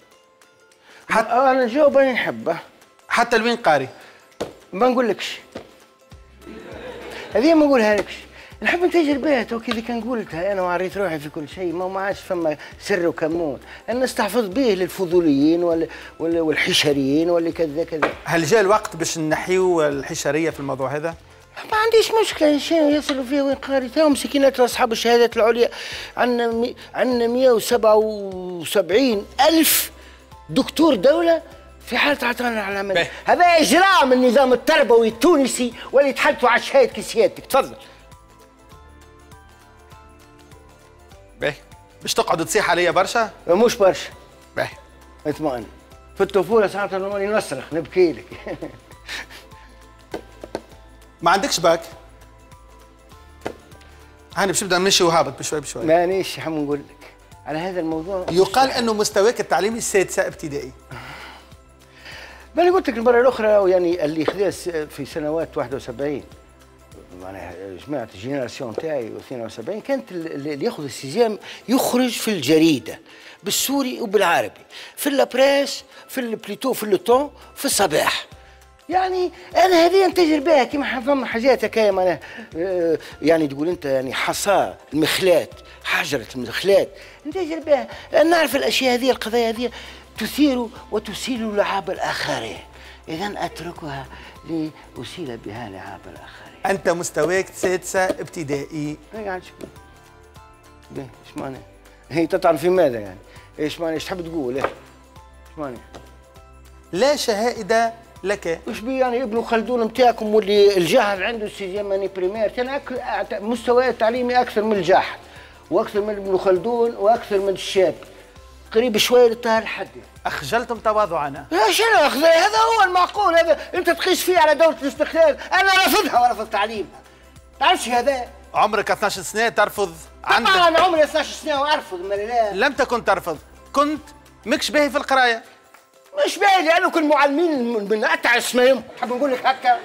أنا نجاوب اللي نحبه. حتى لوين قاري؟ ما نقولكش. هذه ما نقولها لكش. نحب التجربات وكذا كان قلتها انا وعريت روحي في كل شيء، ما عادش فما سر وكمون، انا نستحفظ به للفضوليين والحشريين واللي كذا كذا. هل جاء الوقت باش نحيو الحشريه في الموضوع هذا؟ ما عنديش مشكله، شنو يصلوا فيه وين قاري، تاهم مسكينات اصحاب الشهادات العليا، عندنا 177,000 دكتور دوله في حالة عطانا على العمل. هذا إجرام النظام التربوي التونسي واللي تحلتوا على الشهادة كسيادتك. تفضل. باهي باش تقعد تصيح عليا برشا؟ مش برشا. باهي اطمئن. في الطفولة ساعات ماني نصرخ نبكي لك. ما عندكش باك؟ هاني باش نبدا نمشي وهابط بشوي بشوي. مانيش حم نقول لك على هذا الموضوع. يقال انه مستواك التعليمي السادسة ابتدائي. ما قلت لك المرة الأخرى، يعني اللي خذا في سنوات 71 معناها جماعة الجينيراسيون تاعي و72 كانت اللي ياخذ السيزيام يخرج في الجريدة بالسوري وبالعربي، في اللابريس، في البليتو، في اللوتون، في الصباح. يعني انا هذه نتاجر بها كيما فما حاجات هكايا معناها يعني تقول انت يعني حصاه المخلات، حجره المخلات نتاجر بها، نعرف الاشياء هذه، القضايا هذه تثير وتسيل لعاب الاخرين، اذا اتركها لاسيل بها لعاب الاخرين. انت مستواك سادسه ابتدائي. اي قاعد شكون؟ ايش معناها؟ هي تطعن في ماذا يعني؟ ايش معناها؟ ايش تحب تقول؟ ايش معناها؟ لا شهائد لك. وش بي يعني ابن خلدون نتاعكم واللي الجاهل عنده السيزيام ماني بريمير، كان مستواه التعليمي اكثر من الجاحد واكثر من ابن خلدون واكثر من الشاب، قريب شويه للطاهر الحدي. اخجلتم تواضعنا. يا شنو اخذ؟ هذا هو المعقول، هذا انت تقيس فيه على دوله الاستقلال، انا رافضها ورافض تعليمها. تعرفش هذا؟ عمرك 12 سنه ترفض؟ عندك طبعا انا عمري 12 سنه وارفض. لا لم تكن ترفض، كنت مكش باهي في القرايه. مش باهي لانه كل معلمين من اتعس ما يمكن، حاب نقول لك هكا.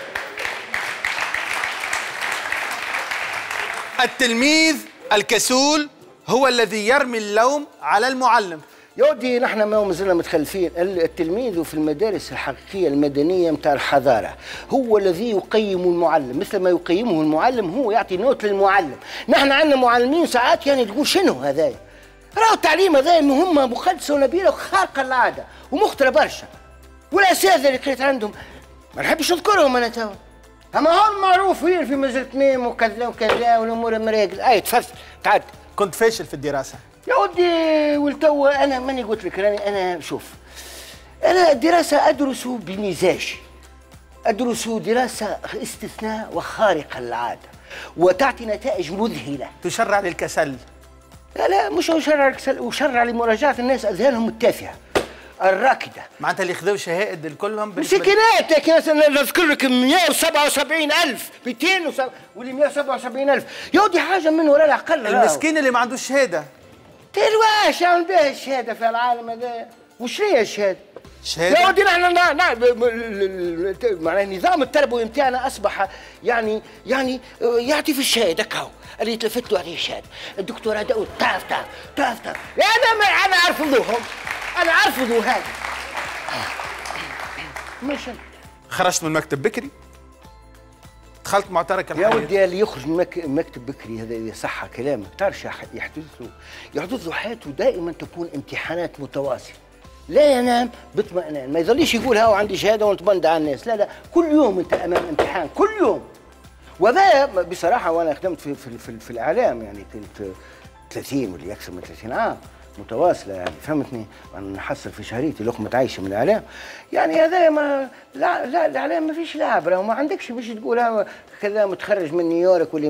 التلميذ الكسول هو الذي يرمي اللوم على المعلم. يا ودي نحن ما زلنا متخلفين، التلميذ في المدارس الحقيقية المدنية متاع الحضارة هو الذي يقيم المعلم، مثل ما يقيمه المعلم هو يعطي نوت للمعلم. نحن عندنا معلمين ساعات يعني تقول شنو هذايا؟ راهو التعليم هذايا مهمة مقدسة ونبيلة وخارقة للعادة ومخطرة برشا. والأساتذة اللي قريت عندهم ما نحبش نذكرهم أنا توا، أما هم معروفين في منزلة ميم وكذا وكذا والأمور مراقل. أي تفضل تعد. كنت فاشل في الدراسة يا ودي والتوا انا ماني قلت لك راني انا شوف، انا الدراسه ادرس بمزاج، ادرس دراسه استثناء وخارقه للعاده وتعطي نتائج مذهله. تشرع للكسل؟ لا مش اشرع للكسل، اشرع لمراجعه الناس اذهانهم التافهه الراكده. معناتها اللي خذوا شهائد الكلهم مسكينات. لكن نذكر لك 177,000 200 واللي 177,000 يا ودي حاجه من ولا العقل. المسكين اللي ما عندوش شهاده واش يعمل بها الشهاده في العالم هذا؟ وش هي الشهاده؟ شهاده يا ودي نحن معناها النظام التربوي نتاعنا اصبح يعني يعطي في الشهاده كاو اللي يتلفت له عليه الشهاده، الدكتور هذا تعرف انا ارفضهم، انا ارفض هذا. مش خرجت من المكتب بكري، دخلت معترك الحياة. يا ودي اللي يخرج من مكتب بكري هذا اذا صح كلامك تعرف يحدث له حياته دائما تكون امتحانات متواصله، لا ينام باطمئنان، ما يظليش يقول ها عندي شهاده ونتبند على الناس، لا كل يوم انت امام امتحان كل يوم. وهذا بصراحه وانا خدمت في الاعلام يعني كنت 30 ولا اكثر من 30 عام، متواصله يعني فهمتني. انا نحصل في شهريتي لقمه عيش من الاعلام. يعني هذا ما لا الاعلام ما فيش لعب، ما عندكش باش تقول كذا متخرج من نيويورك واللي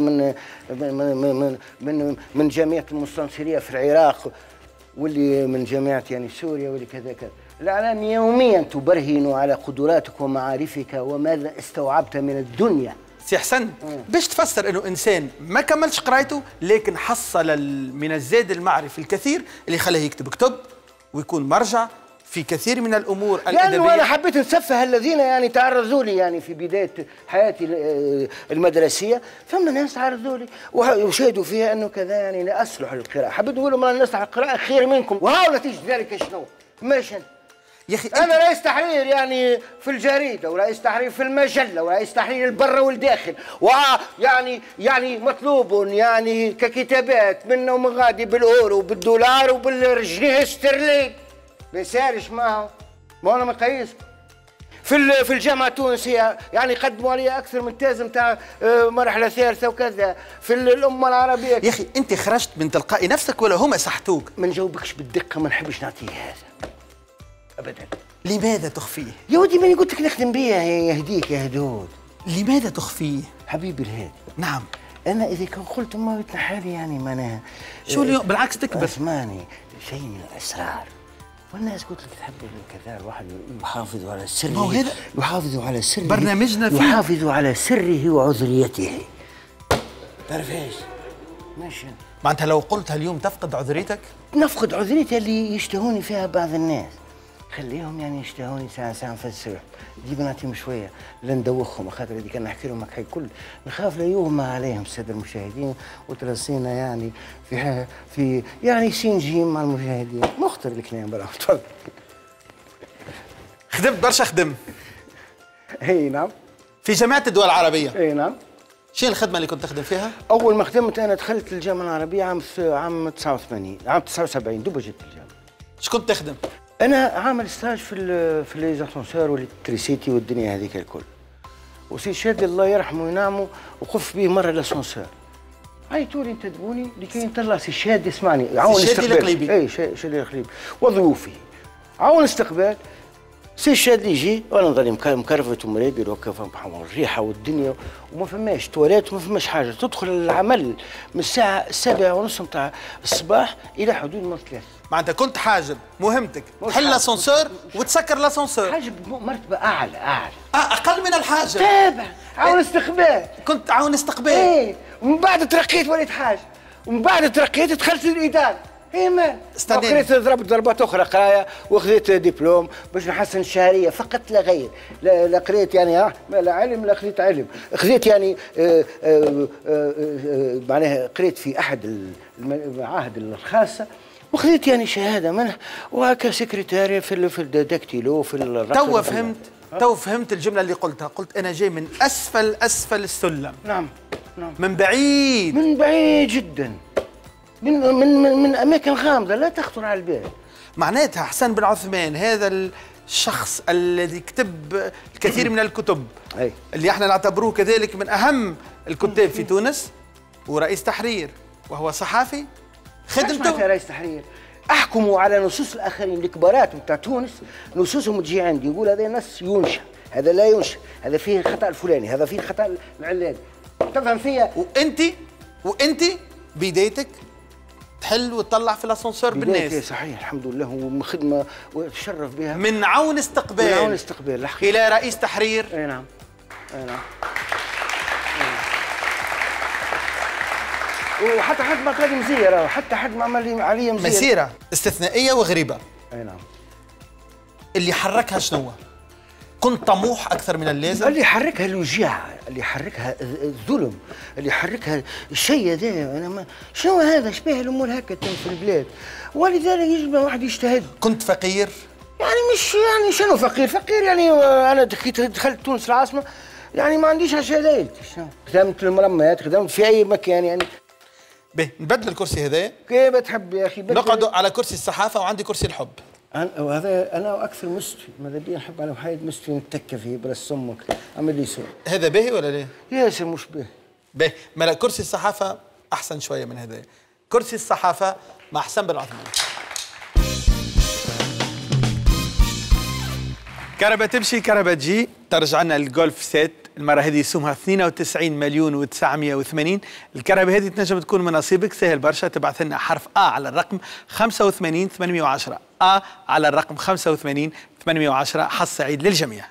من جامعه المستنصريه في العراق واللي من جامعه يعني سوريا واللي كذا كذا. الاعلام يوميا تبرهن على قدراتك ومعارفك وماذا استوعبت من الدنيا. سي حسن، باش تفسر انه انسان ما كملش قرايته لكن حصل من الزاد المعرفي الكثير اللي خلاه يكتب كتب ويكون مرجع في كثير من الامور الادبيه. يعني انا حبيت نسفه الذين يعني تعرضوا لي يعني في بدايه حياتي المدرسيه، فما ناس تعرضوا لي وشاهدوا فيها انه كذا يعني لا اصلح للقراءه. حبيت نقول لهم انا نصلح القراءه خير منكم، وهاو نتيجه ذلك شنو؟ ماشي يا اخي انا رئيس تحرير يعني في الجريده، ورئيس تحرير في المجله، ورئيس تحرير البر والداخل، يعني مطلوب يعني ككتابات منا ومن غادي بالاورو وبالدولار وبالجنيه استرليني. ما يسالش معه، ما انا مقيس. في الجامعه التونسيه يعني قدموا علي اكثر من تاز نتاع مرحله ثالثه وكذا. في الامه العربيه يا اخي انت خرجت من تلقاء نفسك ولا هما سحتوك؟ ما نجاوبكش بالدقه، ما نحبش نعطيه هذا ابدا. لماذا تخفيه؟ يا ودي ماني قلت لك نخدم بيه يهديك يا هدود. لماذا تخفيه؟ حبيبي الهادي، نعم انا اذا كان قلت ما حالي يعني معناها شو اليوم بالعكس تكبر. اسمعني، شيء من الاسرار والناس قلت لك تحب كذا الواحد يحافظ على سره. ما هو هذا يحافظ على سره، برنامجنا فيه يحافظ على سره وعذريته. تعرفيش؟ ماشي معناتها لو قلتها اليوم تفقد عذريتك؟ نفقد عذريتي اللي يشتهوني فيها بعض الناس. خليهم يعني يشتهوني ساعة نفسر، دي بنعطيهم شوية لا ندوخهم، خاطر اللي كان نحكي لهم هكا الكل نخاف لا يغمى عليهم السادة المشاهدين وترسينا يعني في يعني سين جيم مع المشاهدين. مخطر الكلام برا. تفضل. خدمت برشا خدم. اي نعم. في جامعة الدول العربية. اي نعم. شنو الخدمة اللي كنت تخدم فيها؟ أول ما خدمت أنا دخلت الجامعة العربية عام 89، عام 79 دوبا جيت الجامعة. ايش كنت تخدم؟ أنا عامل ستاج في ليزاسونسور والإلكتريسيتي والدنيا هذيك الكل. وسي شادي الله يرحمه وينعمه وقف به مرة الأسانسور. عيطولي انتدبوني لكي نطلع سي شادي، اسمعني، عاون استقبال. شادي القليبي. اي شادي القليبي وضيوفي. عاون استقبال. سي الشادي يجي وانا نظلي مكرفت ومريقل وهكا الريحه والدنيا وما فماش تواليت وما فماش حاجه. تدخل العمل من الساعه 7:30 نتاع الصباح الى حدود من 3. معناتها كنت حاجب، مهمتك تحل الاسانسور وتسكر الاسانسور. حاجب مرتبه اعلى اقل من الحاجب. تابع عاون استقبال. كنت عاون استقبال. ايه، ومن بعد ترقيت وليت حاجه، ومن بعد ترقيت دخلت الاداره. ايه ما استناني، ضربت ضربات اخرى قرايه وخذيت دبلوم باش نحسن الشهريه فقط لا غير. لا قريت يعني لا علم لا خذيت علم، خذيت يعني معناها قريت في احد المعاهد الخاصه وخذيت يعني شهاده منه وهكا سكرتاري في الدكتيلو في الرقم. تو فهمت الجمله اللي قلتها، قلت انا جاي من اسفل السلم. نعم من بعيد جدا، من اماكن غامضه لا تخطر على البال. معناتها حسن بن عثمان هذا الشخص الذي كتب الكثير من الكتب اللي احنا نعتبروه كذلك من اهم الكتاب في تونس، ورئيس تحرير وهو صحافي. خدمته رئيس تحرير، احكموا على نصوص الاخرين الكبارات نتاع تونس، نصوصهم تجي عندي يقول هذا نص ينشا، هذا لا ينشا، هذا فيه الخطا الفلاني، هذا فيه الخطا العلاني. تفهم فيا؟ وانت بدايتك تحل وتطلع في الاسانسور بالناس. صحيح الحمد لله، وخدمه وتشرف بها من عون استقبال الى رئيس تحرير. اي نعم. وحتى حد ما قال لي مزيه، حتى حد ما عمل لي عليا مزيه. مسيره استثنائيه وغريبه. اي نعم. اللي حركها شنو؟ كنت طموح اكثر من اللازم؟ اللي يحركها الوجاعه، اللي يحركها الظلم، اللي يحركها الشيء هذا. انا ما شنو هذا؟ شبيه الامور هكا في البلاد، ولذلك يجب واحد يجتهد. كنت فقير؟ يعني مش يعني شنو فقير يعني انا دخلت تونس العاصمه يعني ما عنديش شهادات. خدمت المرميات، خدمت في اي مكان يعني. به نبدل الكرسي هذا كيف تحب يا اخي؟ نقعدوا على كرسي الصحافه وعندي كرسي الحب. وهذا انا اكثر مستوي، ماذا بيا نحب على وحيد مستوي نتكى فيه بلا سمك. عمل لي سوء. هذا باهي ولا ليه؟ ياسر مش باهي. باهي، مالا كرسي الصحافه احسن شويه من هذا. كرسي الصحافه مع حسن بن عثمان. كهرباء تمشي كهرباء تجي. ترجع لنا الجولف سيت، المرة هذه سومها 92 مليون و980. الكهرباء هذه تنجم تكون من نصيبك، سهل برشا. تبعث لنا حرف A على الرقم 85 810، A على الرقم 85 810. حظ سعيد للجميع.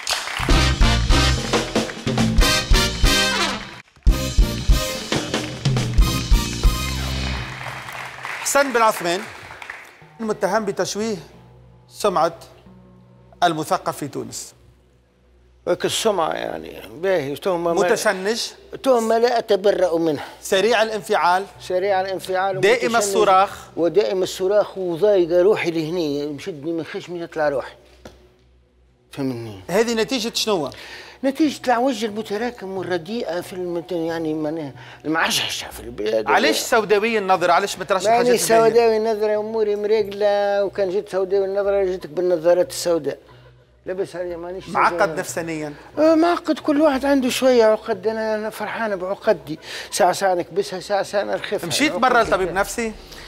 حسن بن عثمان المتهم بتشويه سمعة المثقف في تونس. لك السمعة يعني باهي، تهمة متشنج، تهمة لا أتبرأ منها، سريع الانفعال، سريع الانفعال، دائم الصراخ، ودائم الصراخ، وضايقة روحي لهني، مشدني من خشمي يطلع روحي. فهمني؟ هذه نتيجة شنو؟ نتيجة العوج المتراكم والرديئة في يعني معناها المعشعشة في البلاد. علاش سوداوي النظرة؟ علاش ما تراش يعني سوداوي النظرة أموري مريقلة، وكان جيت سوداوي النظرة جيتك بالنظارات السوداء. لاباس عليا مانيش معقد نفسانيا. معقد، كل واحد عنده شوية عقد. أنا فرحانة بعقدي، ساعة نكبسها، ساعة نرخفها. مشيت مرة لطبيب نفسي؟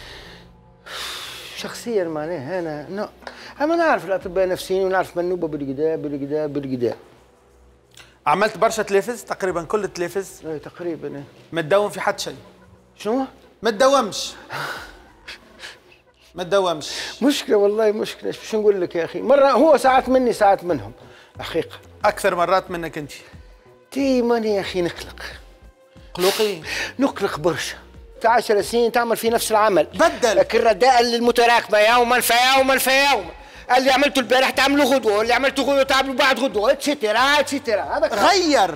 شخصيا معناها أنا أما نعرف الأطباء النفسيين ونعرف منوبة بالقدا. عملت برشا تلافز، تقريبا كل التلافز؟ اي تقريبا. ما تداوم في حد شيء؟ شنو؟ ما تداومش. ما تداومش. مشكلة والله مشكلة، باش نقول لك يا أخي، مرة هو ساعات مني ساعات منهم، حقيقة. أكثر مرات منك أنت؟ تي ماني يا أخي نقلق. قلقي؟ نقلق برشا. 10 سنين تعمل في نفس العمل. بدل. لكن الرداء المتراكمة يوما فيوما. اللي عملته البارح تعملوا غدوه، اللي عملته غدوه تعملوا بعد غدوه، اتسترا. هذا غير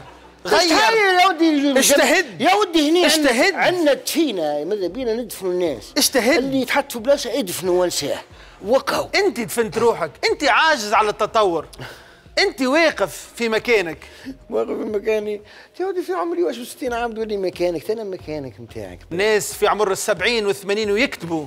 يا ودي، اجتهد يا ودي. هني اجتهد. عندنا دفينه، ماذا بينا ندفنوا الناس. اجتهد. اللي يتحط في بلاصه ادفنوا وانساه وكاو. انت دفنت روحك، انت عاجز على التطور، انت واقف في مكانك. واقف في مكاني يا ودي، في عمري واش 60 عام تقول لي مكانك؟ انا مكانك نتاعك. ناس في عمر ال70 و80 ويكتبوا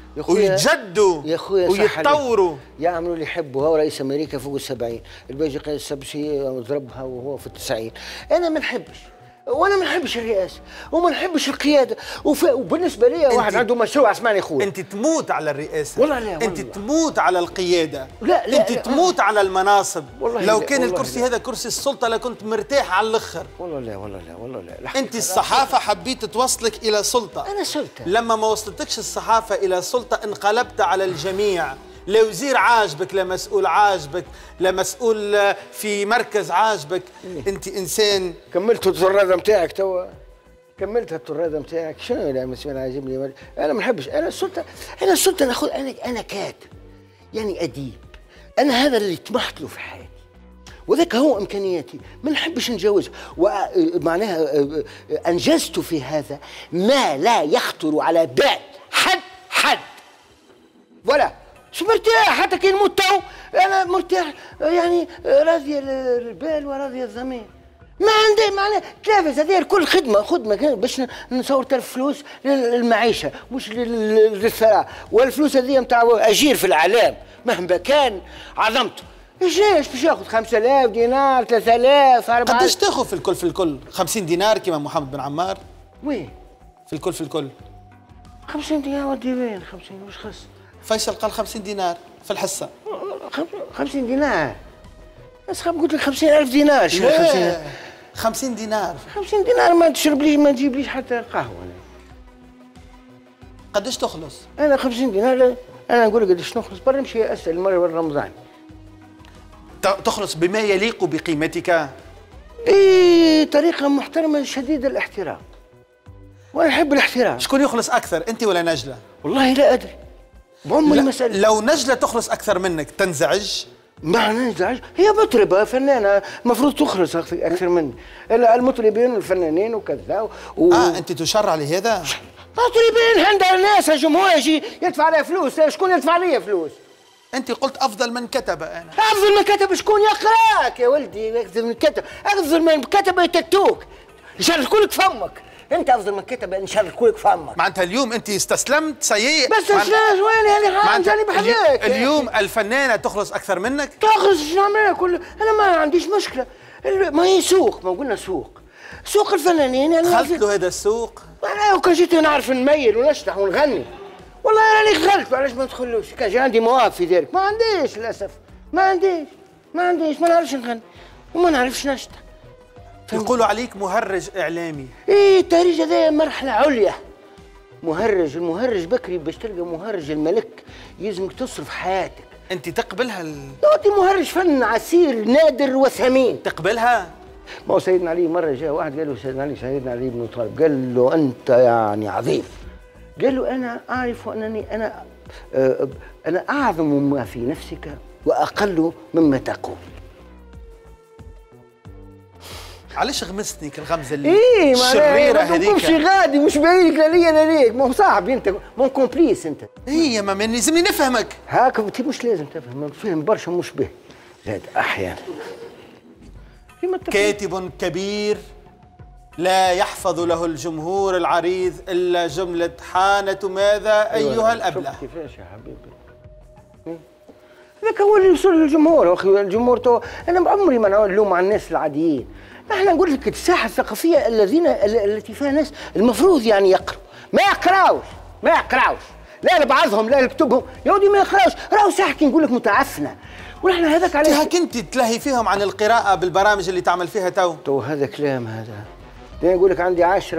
ويتجدوا يا خويا ويتطوروا، يعملوا اللي يحبوا. هو رئيس امريكا فوق ال70، الباقي قال السبسي ضربها وهو في ال90. انا ما نحبش، وانا ما نحبش الرئاسه وما نحبش القياده. وبالنسبه لي واحد عنده مشروع، اسمعني خويا، انت تموت على الرئاسه والله لا، انت تموت على القياده. لا انت تموت على المناصب. والله لو لا، كان والله الكرسي لا. هذا كرسي السلطه لكنت مرتاح على الاخر. والله لا. انت الصحافه حبيت توصلك الى سلطه. انا سلطه. لما ما وصلتكش الصحافه الى سلطه انقلبت على الجميع. لا وزير عاجبك، لا مسؤول عاجبك، لا مسؤول في مركز عاجبك. انت انسان. كملت الطرادة نتاعك توا، كملت الطرادة نتاعك. شنو لا مسؤول عاجبني؟ انا ما نحبش. انا السلطه ناخذ. انا كاتب، يعني اديب. انا هذا اللي طمحت له في حياتي، وذاك هو امكانياتي. ما نحبش نتجاوزها، ومعناها انجزت في هذا ما لا يخطر على بال حد. ولا شو مرتاح حتى كي نموت تو، انا مرتاح يعني، راضيه البال وراضيه الضمير. ما عندي معناها تلافز هذه الكل خدمه باش نصور تلف فلوس للمعيشه، مش للثراء. والفلوس هذه نتاع اجير في الاعلام مهما كان عظمته. ايش باش ياخذ 5000 دينار، 3000، 4000؟ قداش تاخذ في الكل 50 دينار كما محمد بن عمار؟ وين في الكل 50 دينار ودي وين 50 واش خص؟ فيصل قال 50 دينار في الحصه. 50 دينار بس قلت لك 50,000 دينار. شنو 50 دينار؟ 50 دينار ما تشربليش، ما تجيبليش حتى قهوه. قداش تخلص؟ انا 50 دينار انا نقول لك قداش نخلص. برا نمشي اسال المره رمضان. تخلص بما يليق بقيمتك. طريقه محترمه شديد الاحترام، وانا نحب الاحترام. شكون يخلص اكثر، انت ولا نجله؟ والله لا ادري، بعمري مسألة. لو نجله تخلص اكثر منك تنزعج؟ ما ننزعج، هي مطربه فنانه المفروض تخلص اكثر مني. المطربين والفنانين وكذا انت تشرع لهذا؟ مطربين عندها ناس، الجمهور يجي يدفع عليها فلوس. شكون يدفع لي فلوس؟ انت قلت افضل من كتب. انا افضل من كتب شكون يقراك يا ولدي؟ افضل من كتب، افضل من كتب يتتوك، يشركولك فمك. انت افضل من كتب نشركولك فمك. معناتها اليوم انت استسلمت سيء. بس استسلمت وين يعني؟ معناتها بحذاك اليوم الفنانه تخلص اكثر منك؟ تخلص شنو نعملها كل. انا ما عنديش مشكله، ما هي سوق، ما قلنا سوق الفنانين يعني. دخلت له هذا السوق؟ انا كان جيت نعرف نميل ونشطح ونغني، والله راني دخلت. علاش ما ندخلوش؟ كان جا عندي مواهب في ذلك، ما عنديش للاسف، ما عنديش. ما عنديش، ما نعرفش نغني وما نعرفش نشطح. يقولوا عليك مهرج اعلامي. ايه التهريج هذا مرحله عليا. المهرج بكري باش تلقى مهرج الملك يلزمك تصرف حياتك. انت تقبلها يعطي مهرج فن عسير نادر وثمين. تقبلها؟ ما هو سيدنا علي مره جاء واحد قال له سيدنا علي بن طالب قال له انت يعني عظيم. قال له انا اعرف انني انا اعظم ما في نفسك واقل مما تقول. علاش غمستني الغمزه اللي ايه الشريره هذيك؟ مش غادي مش باينك لا ليا لا ليك، ما هو صاحبي انت، مون كومبليس انت. هي ما لازمني نفهمك. هاك انت مش لازم تفهم، فهم برشا مشبه زاد احيانا. كاتب كبير لا يحفظ له الجمهور العريض الا جمله حانة ماذا ايها الابله. شوف كيفاش يا حبيبي. هذاك هو اللي يوصل للجمهور. اخي الجمهور تو انا عمري ما نلوم على الناس العاديين. نحن نقول لك الساحه الثقافيه التي فيها ناس المفروض يعني يقروا، ما يقراوش لا بعضهم لا كتبهم يا ودي ما يقراوش. راهو ساحه كي نقول لك متعفنه ونحن هذاك عليه. كنت تلهي فيهم عن القراءه بالبرامج اللي تعمل فيها تو هذا كلام هذا. يقول لك عندي 10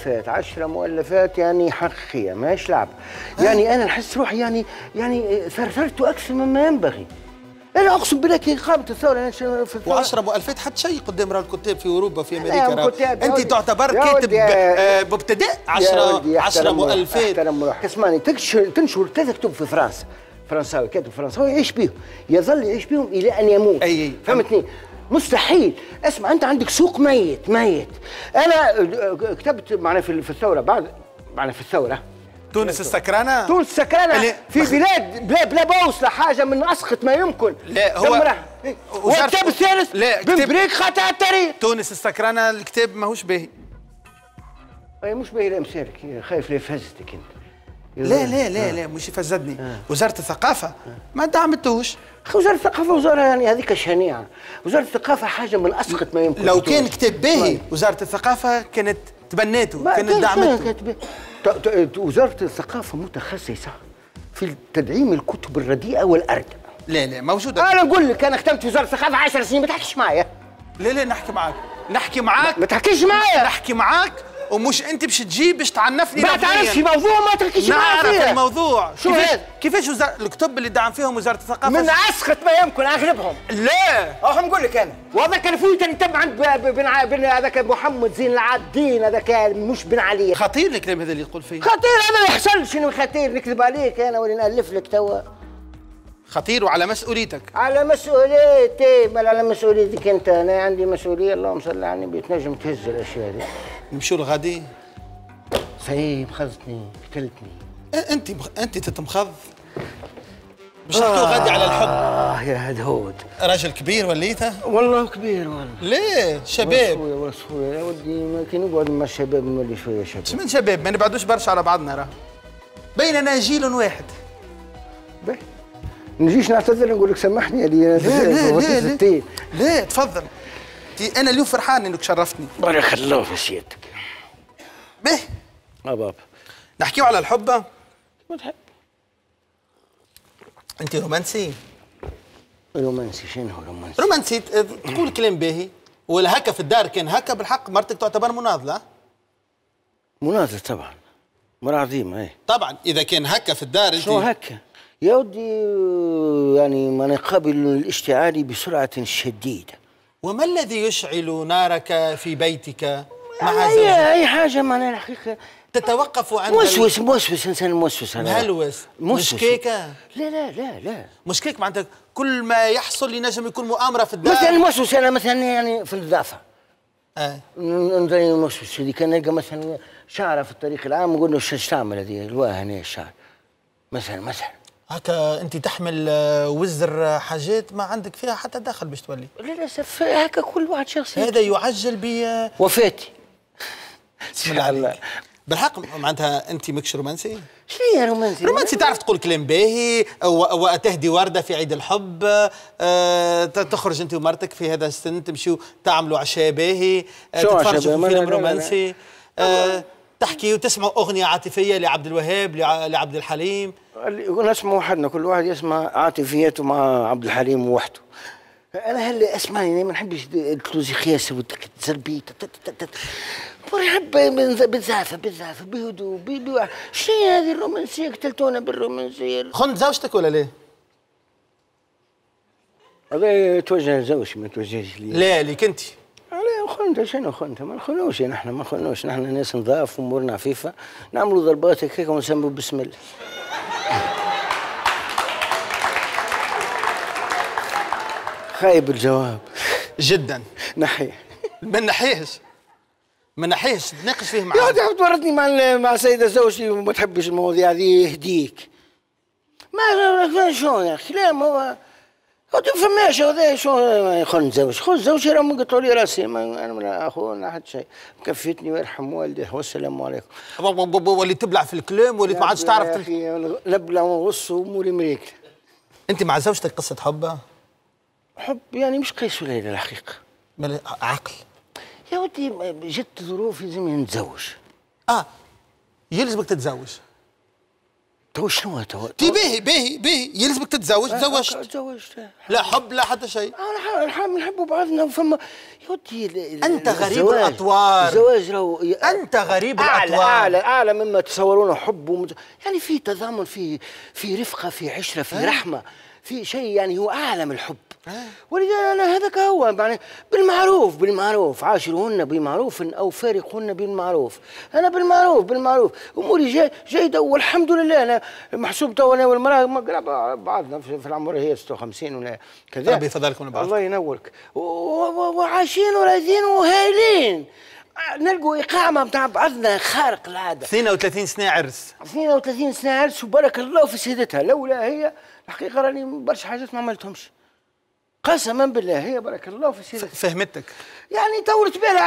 مؤلفات يعني حقيقيه ماهيش لعب. يعني انا نحس روحي يعني ثرثرت اكثر مما ينبغي. انا اقسم بالله كي قامت الثوره و10 مؤلفات حتى شيء قدام راه الكتاب في اوروبا في امريكا. انت تعتبر كاتب مبتدئ. 10 مؤلفات. اسمعني تنشر 3 كتب في فرنسا، فرنساوي كاتب فرنساوي يعيش بهم، يظل يعيش بهم الى ان يموت. فهمتني؟ مستحيل. اسمع انت عندك سوق ميت. انا كتبت معنا في الثوره معنا في الثوره تونس السكرانه في بلاد بلا بوصله حاجه من اسقط ما يمكن. لا هو والكتاب الثالث ببريك خطا التاريخ. تونس السكرانه الكتاب ماهوش باهي. مش باهي لا مسالك، خايف لا يفزتك انت. لا مش يفزدني. وزاره الثقافه ما دعمتوش. وزاره الثقافه وزاره يعني هذيك شنيعه. وزاره الثقافه حاجه من اسقط ما يمكن. لو كان كتاب باهي وزاره الثقافه كانت تبناته، كانت دعمته. وزاره الثقافه متخصصه في تدعيم الكتب الرديئه والاردى. لا موجوده. انا نقول لك انا خدمت في وزاره الثقافه 10 سنين، ما تحكيش معايا. لا نحكي معاك. ما تحكيش معايا. نحكي معاك ومش انت باش تجي باش تعنفني. ما تعرفش في موضوع ما تحكيش معايا فيه. نعرف الموضوع. شو هذا؟ كيفاش الكتب اللي دعم فيهم وزاره الثقافه من اسخط ما يمكن اغلبهم. لا نقول لك انا وهذاك الفويت اللي تم عند بن هذاك محمد زين العابدين، هذاك مش بن علي. خطير الكلام هذا اللي يقول فيه. خطير. انا ما يحصلش انه خطير، نكذب عليك انا ولا نالف لك توا. خطير وعلى مسؤوليتك. على مسؤوليتي، بل على مسؤوليتك انت. انا عندي مسؤوليه، اللهم صل على النبي، تنجم تهز الاشياء هذه. نمشوا لغادي. صحيح مخضتني قتلتني. انت تتمخض. باش نحكيو غادي على الحب. يا هدهود راجل كبير وليته. والله كبير والله. ليه شباب؟ وصفويا يا ودي، ما كي نقعد مع الشباب نولي شويه شباب. شمن شباب؟ ما نبعدوش برشا على بعضنا راه. بيننا جيل واحد. باهي نجيش نعتذر نقول لك سامحني هذه. لا تفضل. انا اليوم فرحان انك شرفتني. بارك الله في سيادتك. باهي بابا نحكيو على الحب. ما تحب انت رومانسي. شنو رومانسي تقول كلام باهي ولا هكا في الدار كان هكا بالحق مرتك تعتبر مناضله. مناضله طبعا، مرأة عظيمه. ايه طبعا اذا كان هكا في الدار. انت شو هكا يا ودي؟ يعني ما نقابل الاشتعال بسرعه شديده. وما الذي يشعل نارك في بيتك مع اي حاجه معناها الحقيقه تتوقف عند موسوس انسان موسوس. مهلوس مشكيكه. لا مشكيك معناتها كل ما يحصل ينجم يكون مؤامره في الدار. مثلا موسوس انا مثلا يعني في النظافه. نظري موسوس اللي كان نلقى مثلا شعره في الطريق العام نقول له ايش تعمل هذه الواه هنا الشعر مثلا هكا انت تحمل وزر حاجات ما عندك فيها حتى دخل باش تولي. للاسف هكا كل واحد شخصي. هذا يعجل ب وفاتي. بسم الله عليك. بالحق معناتها انت ماكش رومانسي؟ شنو هي رومانسي؟ رومانسي تعرف تقول كلام باهي وتهدي ورده في عيد الحب، تخرج انت ومرتك في هذا السن تمشيو تعملوا عشاء باهي، تتفرجوا في فيلم رومانسي، تحكي وتسمعوا اغنيه عاطفيه لعبد الوهاب لعبد الحليم. نسمع وحدنا، كل واحد يسمع عاطفيته مع عبد الحليم وحده. انا هلا اسمعني، ما نحبش التوزيخياس والتزربيط، نحب بالزعفه بهدوء شنو هذه الرومانسيه؟ قتلتونا بالرومانسيه. خنت زوجتك ولا ليه؟ هذا توجه لزوجي، ما توجهش لي. لا ليك انت. لا خنت، شنو خنت؟ ما نخنوش نحن، ما نخنوش نحن، ناس نضاف وامورنا عفيفه، نعملوا ضربات هكاك ونسموا بسم الله. خايب الجواب جدا. نحي ما نحيهش تناقش فيه معاه. يا ودي تورطني مع سيدة زوجتي وما تحبش المواضيع هذه، يهديك. ما شو يا اخي؟ لا ما هو فماش هذا شو خن زوجي راه قطعوا لي راسي، انا من اخونا حد شيء، مكفيتني ويرحم والديه والسلام عليكم. واللي تبلع في الكلام واللي ما عادش تعرف يا اخي نبلع ونغص واموري مريكله. انت مع زوجتك قصه حب؟ حب يعني مش قيس وليلى الحقيقه. عقل يا ودي جت ظروف يلزمني نتزوج. يلزمك تتزوج. تو شنو تو؟ باهي يلزمك تتزوج. تزوجت. لا حب لا حتى شيء. نحبوا بعضنا وفما يا ودي. انت غريب الاطوار. الزواج راهو انت غريب الاطوار. اعلى مما تصورونه. حب يعني في تضامن، في رفقه، في عشره، في رحمه، في شيء يعني هو اعلى من الحب. ولذا انا هذاك هو يعني بالمعروف عاشروهن بمعروف او فارقهن بالمعروف. انا بالمعروف اموري جيده والحمد لله. انا محسوب تو انا والمراه قراب بعضنا في العمر، هي 56 ولا كذا. ربي يفضلكم بعض. الله ينورك. وعايشين ورايدين وهايلين، نلقوا إقامة متاع بعضنا خارق العادة. 32 سنة عرس. 32 سنة عرس وبارك الله في سيدتها. لولا هي الحقيقة راني برشا حاجات ما عملتهمش. قسما بالله هي بارك الله في سيدتها. فهمتك. يعني طولت بالها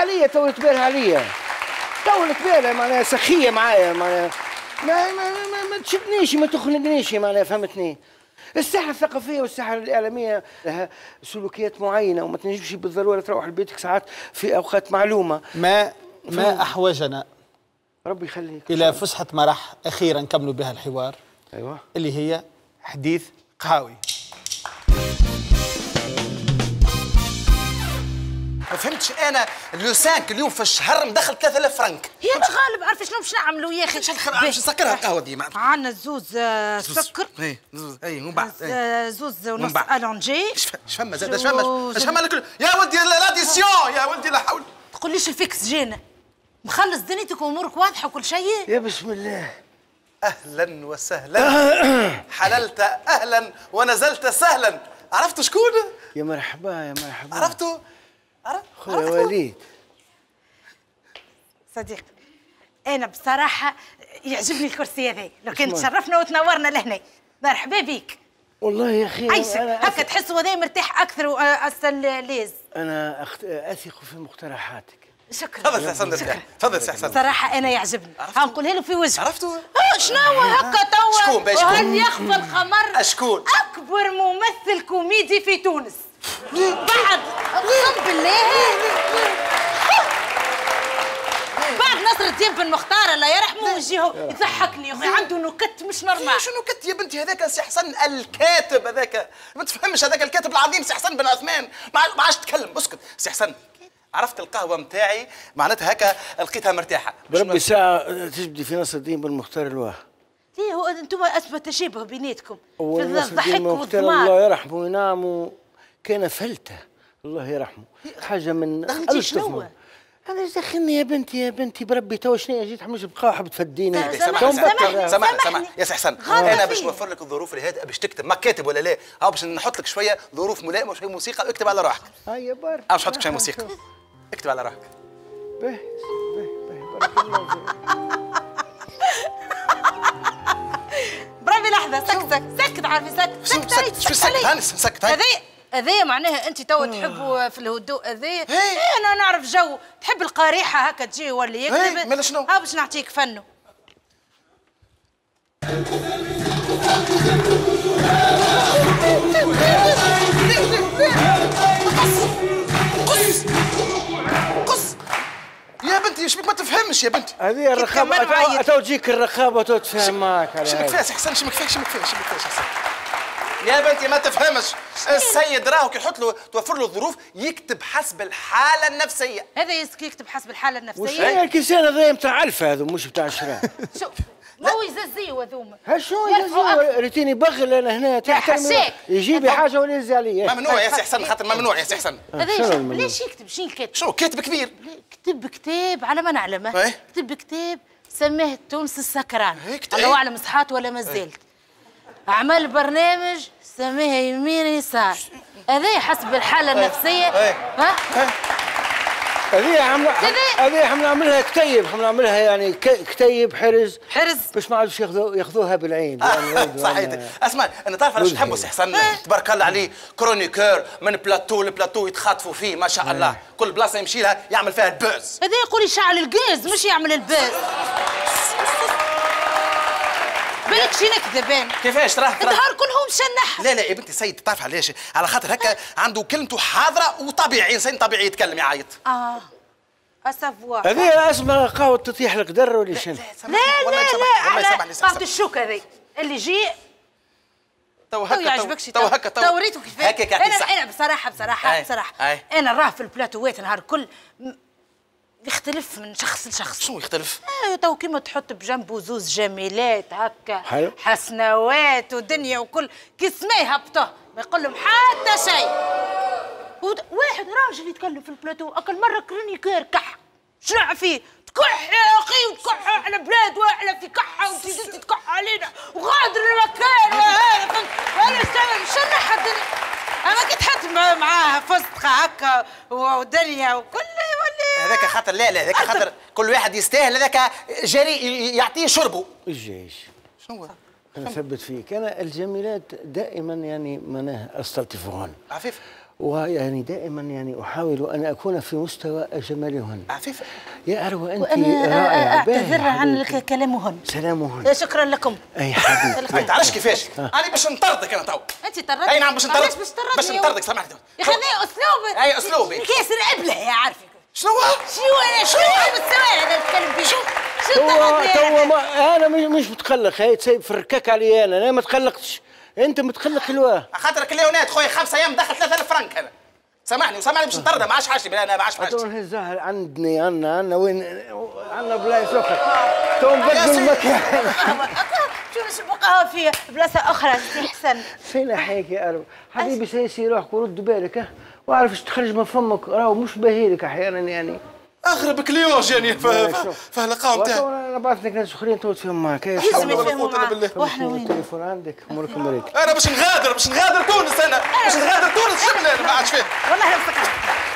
عليا، معناها سخية معايا، معناها ما تشدنيش، ما تخنقنيش، معناها فهمتني. الساحة الثقافية والساحة الإعلامية لها سلوكيات معينة وما تنجمش بالضرورة تروح لبيتك ساعات في أوقات معلومة. ما أحوجنا ربي يخليك إلى فسحة مرح أخيرا نكملوا بها الحوار. أيوة. اللي هي حديث قهاوي. ما فهمتش انا لوسانك اليوم في الشهر مدخل 3000 فرنك. يا مش غالب عارف شنو باش نعملوا يا اخي؟ باش نسكرها القهوه دي. عندنا زوز سكر. اي ومن بعد زوز ونص الونجي. اش فما زاد؟ اش فما الكل يا ولدي؟ لاديسيون يا ولدي، لا حول. تقوليش الفيكس جينا مخلص دنيتك وامورك واضحه وكل شيء. يا بسم الله. اهلا وسهلا. حللت اهلا ونزلت سهلا. عرفتوا شكون؟ يا مرحبا. عرفتوا؟ خويا وليد. صديقي انا بصراحه يعجبني الكرسي هذا، لو كان تشرفنا وتنورنا لهنا. مرحبا بك. والله يا اخي هكا تحس هذا مرتاح اكثر واستليز. انا اثق في مقترحاتك. شكرا. تفضل سي حسن. تفضل سي حسن. صراحه انا يعجبني. نقولها له في وجهك. عرفتوا؟ شنو هكا توا؟ شكون باش شكون؟ وهل يخفى الخمر؟ شكون؟ اكبر ممثل كوميدي في تونس. بعد اقسم بالله بعد نصر الدين بن مختار الله يرحمه وجهه يضحكني يا اخي. عنده نكت مش نورمال. شنو نكت يا بنتي؟ هذاك سي حسن الكاتب، هذاك ما تفهمش، هذاك الكاتب العظيم سي حسن بن عثمان. ما عادش تكلم، اسكت سي حسن. عرفت القهوه نتاعي معناتها هكا لقيتها مرتاحه. بربي ساعه تجبدي في نصر الدين بن مختار الواه. ليه هو انتم اثبت تشابه بيناتكم في الضحك والضمار. الله يرحمه وينامه، كان فلته الله يرحمه، حاجه من شنو؟ انا دخلني يا بنتي بربي تو شنو جيت حمش بقاو حاب تفديني. سامحني يا سي حسن. انا باش نوفر لك الظروف اللي هذه باش تكتب، ما كاتب ولا لا، او باش نحط لك شويه ظروف ملائمه وشويه موسيقى، اكتب على روحك. هيا بارك. باش نحط لك شويه موسيقى، اكتب على روحك. باهي بارك الله فيك. برافي لحظه. سكت عارفي سكت هذايا معناها انت توا تحبوا في الهدوء هذايا. انا نعرف جو تحب القريحه هكا تجي ولا يكتب. مالا شنو؟ ها باش نعطيك فنه. قص يا بنتي. ايش بك ما تفهمش يا بنتي؟ هذه الرخابه تو تجيك الرخابه تو تفهم معك. شمك فيها سي حسن، شمك فيها حسن. يا بنتي ما تفهمش، السيد راهو كي يحط له توفر له الظروف يكتب حسب الحاله النفسيه. هذا يكتب حسب الحاله وش النفسيه. هي الكيسان هذا نتاع الفا هذا مش بتاع الشراء. شوف ما هو يززيه هذوما. شنو يززيه؟ ريتيني بغل انا هنا تحترم يجيب حاجه ولا يزي عليه. ممنوع يا سي حسن، خاطر ممنوع يا سي حسن. هذا ليش يكتب؟ شنو الكاتب؟ شنو كاتب كبير؟ كتب كتاب على ما نعلمه. كتب كتاب سماه تونس السكران. الله اعلم صحات ولا ما زالت. عمل برنامج سماه يمين يسار. هذا حسب الحاله النفسيه. ها؟ هذه احنا نعملها كتيب، احنا نعملها يعني كتيب حرز باش ما عادش ياخذوها بالعين. صحيح. اسمع انا تعرف انا شو نحبه سي حسن، تبارك الله عليه، كرونيكور من بلاتو لبلاتو يتخاطفوا فيه ما شاء الله، كل بلاصه يمشي لها يعمل فيها البوز. هذا يقول يشعل الغاز مش يعمل البوز. بالك شي نكذب انا. كيفاش تراه؟ النهار كلهم مشنح. لا يا بنتي سيد تعرف علاش؟ على خاطر هكا عنده كلمته حاضره وطبيعي، انسان طبيعي يتكلم يعيط. اسافوار. هذه اسمها قهوه تطيح القدر ولا شنو؟ لا قهوه الشوك هذه اللي يجي تو يعجبك شي تو وريته كيفاش. هكاك انا بصراحه انا راه في البلاتوات نهار كل يختلف من شخص لشخص. شنو يختلف؟ تو كيما تحط بجنبه زوز جميلات هكا حلو. حسنوات ودنيا وكل كي سما يهبطوه ما يقول لهم حتى شيء. واحد راجل يتكلم في البلاتو اكل مره كرونيكير كح شنع فيه تكح يا اخي وتكح على بلاد واحنا في كحه وتزيد تكح علينا وغادر المكان وهذا وانا استعمل شنح الدنيا. اما كي تحط معاه فستقه هكا ودنيا وكل يولي هذاك خاطر لا هذاك خاطر كل واحد يستاهل، هذاك جري يعطيه شربه. الجيش شنو انا ثبت فيك، انا الجميلات دائما يعني معناها استلطفهن عفيف، ويعني دائما يعني احاول ان اكون في مستوى جمالهن. عفيف يا اروى انت رائعه. اعتذر عن كلامهن. سلامهن. شكرا لكم. اي حبيبي. ما تعرفش كيفاش انا باش نطردك انا تو. انت طردت؟ اي نعم باش نطردك. باش نطردك سامحني يا اخي هذا اسلوبك. اي اسلوبي كيس العبله يا عارفك. شنو شنو بالسواد هذا تتكلم فيه؟ تو انا مش متقلق، هي تسيب في الركاك علي انا ما تقلقتش، انت متقلق الواه. خاطرك اليونات خويا 5 ايام دخل 3000 فرنك انا. سامحني باش نطردها ما عادش حاجتي، انا ما عادش حاجتي. هذول الزهر عندنا وين عندنا بلايص اخرى تو نبدلوا المكان. شو نبقاها في بلاصه اخرى سي حسن. فين حيك يا أرو حبيبي سيسي روحك ورد بالك واعرف ايش تخرج من فمك، راهو مش باهيلك احيانا يعني اغرب كليوش يعني فهلقاهم تاعي. انا بعث لك ناس اخرين تو تفهم معك. لازم يتفاهموا معك. واحنا وين؟ التليفون عندك امورك مريك. انا باش نغادر تونس، انا باش نغادر تونس شمله انا ما عادش فيه. والله نفتكر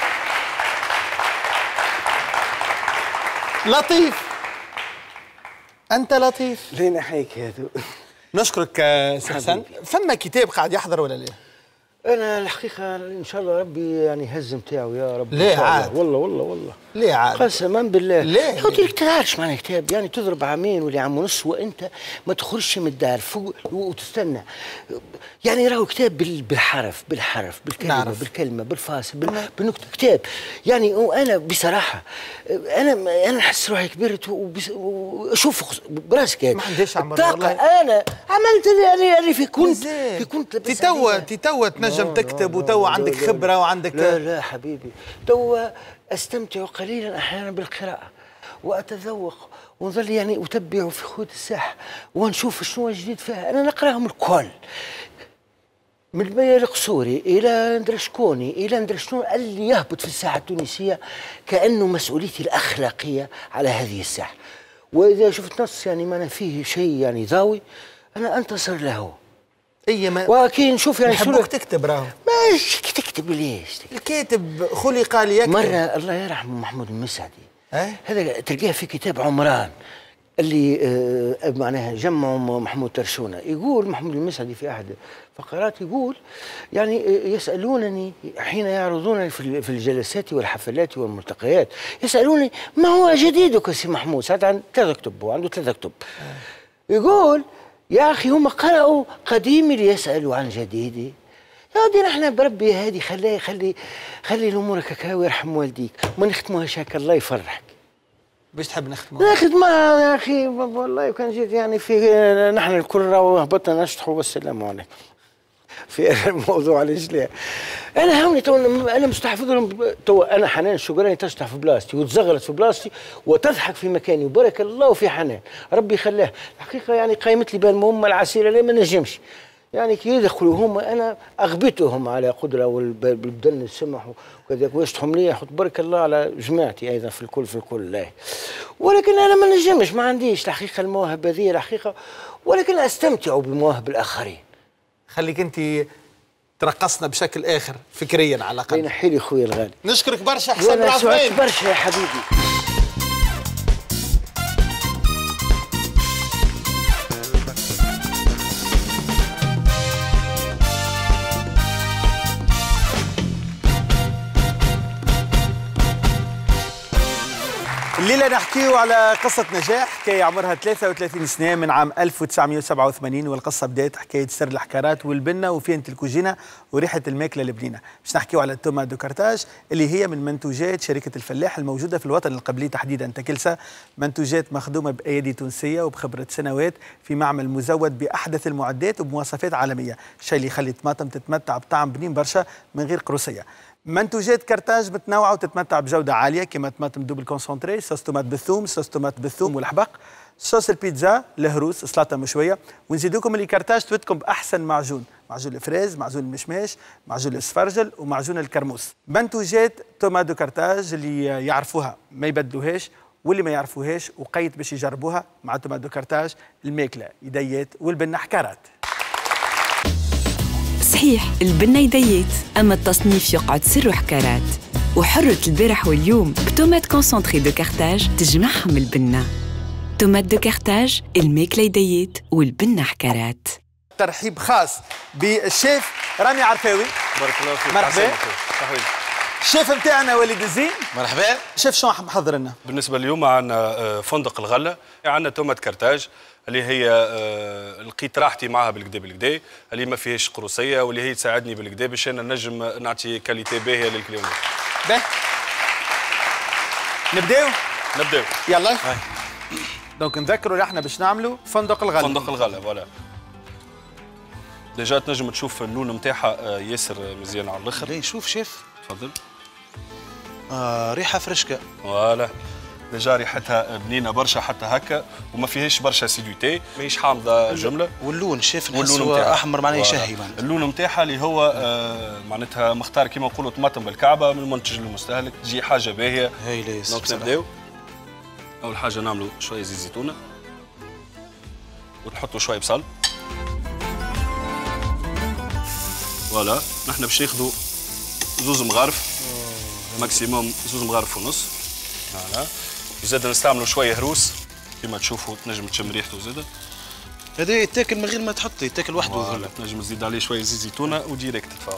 لطيف. انت لطيف. لين حيك هذو. نشكرك سي حسن. فما كتاب قاعد يحضر ولا لا؟ انا الحقيقه ان شاء الله ربي يعني هز نتاعو يا رب. ليه عاد؟ والله ليه عاد؟ قسما بالله. ليه؟ يا ودي تعرفش معنى كتاب يعني تضرب عامين ولا عام ونص وانت ما تخرجش من الدار فوق وتستنى. يعني راهو كتاب بالحرف بالكلمه بالكلمه بالفاصل بالنكته كتاب يعني. وانا بصراحه انا نحس روحي كبرت واشوف براسك يعني ما عنديش عمر والله. انا عملت اللي في كنت توا تنجم تكتب وتوا عندك خبره وعندك. لا حبيبي توا استمتع قليلا احيانا بالقراءه واتذوق ونظل يعني اتبع في خيوط الساحه ونشوف شنو جديد فيها. انا نقراهم الكل من البيا القصوري الى ندرشكوني الى ندرشنون اللي يهبط في الساحه التونسيه كانه مسؤوليتي الاخلاقيه على هذه الساحه. واذا شفت نص يعني ما فيه شيء يعني ضاوي انا انتصر له. واكيد نشوف يعني نحبوك تكتب راهو. ماشي تكتب ليش؟ الكاتب خلق ليكتب. مرة الله يرحمه محمود المسعدي هذا تلقاه في كتاب عمران اللي معناها جمعوا محمود ترشونه. يقول محمود المسعدي في احد فقرات يقول يعني يسالونني حين يعرضونني في الجلسات والحفلات والملتقيات يسالوني ما هو جديدك يا سي محمود؟ ساعات عنده 3 كتب وعنده 3 كتب. يقول يا اخي هم قرأوا قديمي ليسألوا عن جديدي. يا ودي نحن بربي هذه خلي الامور هكا ويرحم والديك ما نختموهاش هكا الله يفرحك. باش تحب نختموها؟ نخدمها يا اخي والله كان جيت يعني في نحن الكل راهو هبطنا نشطحوا والسلام عليكم. في الموضوع الإجلاء. أنا هوني تو أنا مستحفظ لهم، تو أنا حنان الشقراني تشطح في بلاستي وتزغرت في بلاستي وتضحك في مكاني، وبارك الله في حنان ربي خلاها. الحقيقة يعني قايمت لي بالمهمة العسيرة اللي ما نجمش يعني كي يدخلوا هما انا اغبطهم على قدره والبدن السمح وكذا ويشطحوا لي يحط بارك الله على جماعتي ايضا في الكل لا. ولكن انا ما نجمش، ما عنديش الحقيقه المواهب هذه الحقيقه، ولكن استمتع بمواهب الاخرين. خليك انت ترقصنا بشكل اخر فكريا على الاقل. ينحي لي خويا الغالي. نشكرك برشا حسن بن عثمان. سعدت برشا يا حبيبي. الليلة نحكيو على قصة نجاح، حكاية عمرها 33 سنة من عام 1987، والقصة بدأت حكاية سر الحكارات والبنة وفينة الكوجينة وريحة الماكلة البنينة. باش نحكيو على توما دو كارتاج اللي هي من منتوجات شركة الفلاح الموجودة في الوطن القبلي تحديدا تكلسة، منتوجات مخدومة بأيادي تونسية وبخبرة سنوات في معمل مزود بأحدث المعدات وبمواصفات عالمية، الشيء اللي يخلي الطماطم تتمتع بطعم بنين برشا من غير قروسية. منتوجات كارتاج متنوعه وتتمتع بجوده عاليه كما طماطم دوبل كونسونتري، صوص طماط بالثوم، صوص طماط بالثوم والحبق، صوص البيتزا، الهروس، سلطه مشويه، ونزيدوكم اللي كارتاج تودكم باحسن معجون، معجون الفريز، معجون المشماش، معجون السفرجل ومعجون الكرموس. منتوجات توما دو كارتاج اللي يعرفوها ما يبدلوهاش، واللي ما يعرفوهاش وقيت باش يجربوها مع توما دو كارتاج، الماكله يديات والبنه حكارات. صحيح البنة يديات، أما التصنيف يقعد سر حكارات، وحرة البارح واليوم بتومات كونسونتري دو كارتاج تجمعهم البنة. تومات دو كارتاج الماكلة يديات والبنة حكارات. ترحيب خاص بالشيف رامي عرفاوي. بارك الله فيك. مرحبا. الشيف نتاعنا وليد الزين. مرحبا. شيف شنو محضر لنا؟ بالنسبه اليوم عندنا فندق الغله، عندنا تومات كارتاج اللي هي لقيت راحتي معها بالكدا اللي ما فيهاش قروسيه، واللي هي تساعدني بالكدا باش انا نجم نعطي كاليتي باهيه للكليون. باهي نبداو يلا. دونك نذكروا اللي احنا باش نعملوا فندق الغله. فوالا ديجا تنجم تشوف اللون نتاعها ياسر مزيان على الاخر. شوف شيف تفضل. ريحه فرشكه. فوالا ديجا ريحتها بنينه برشا حتى هكا، وما فيهاش برشا سيدوتي، ماهيش حامضه جمله. واللون شايف نحسه احمر معناه يشهي. اللون نتاعها اللي هو معناتها مختار كما نقولوا طماطم بالكعبه من المنتج للمستهلك، تجي حاجه باهيه. هايله. دونك نبداو. اول حاجه نعملوا شويه زيت زيتونه ونحطوا شويه بصل. فوالا نحن باش ناخذوا زوز مغارف ماكسيموم، زوز مغارف ونص. فوالا وزاد نستعملوا شويه هروس كما تشوفوا، تنجم تشم ريحته زاده. هذا يتاكل من غير ما تحط، يتاكل وحده. فوالا تنجم تزيد عليه شويه زيت زيتونه وديريكت تدفعه.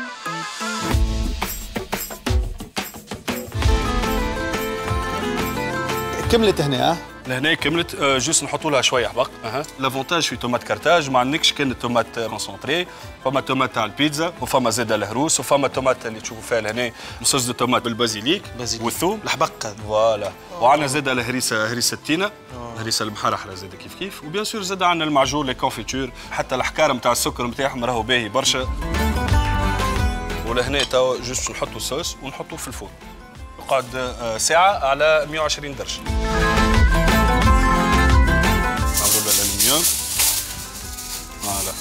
كملت هنا لهنا كملت. جوست نحطوا لها شويه حبق. لافونتاج في تومات كارتاج ما عندكش كان التومات كونسونتري، فما تومات تاع البيتزا وفما زاده الهروس وفما تومات اللي تشوفوا فيها لهنا صوص دو تومات بالبازيليك والثوم الحبق. فوالا وعندنا زاده هريسه التينه، هريسه المحرحه زاده كيف وبيان سور زاده عندنا المعجون لي كونفيتور، حتى الحكاره نتاع السكر نتاعهم راهو باهي برشا. ولهنا تو جوست نحطوا الصوص ونحطوه في الفرن يقعد ساعه على 120 درجه. نعملوا له الالومنيوم. فوالا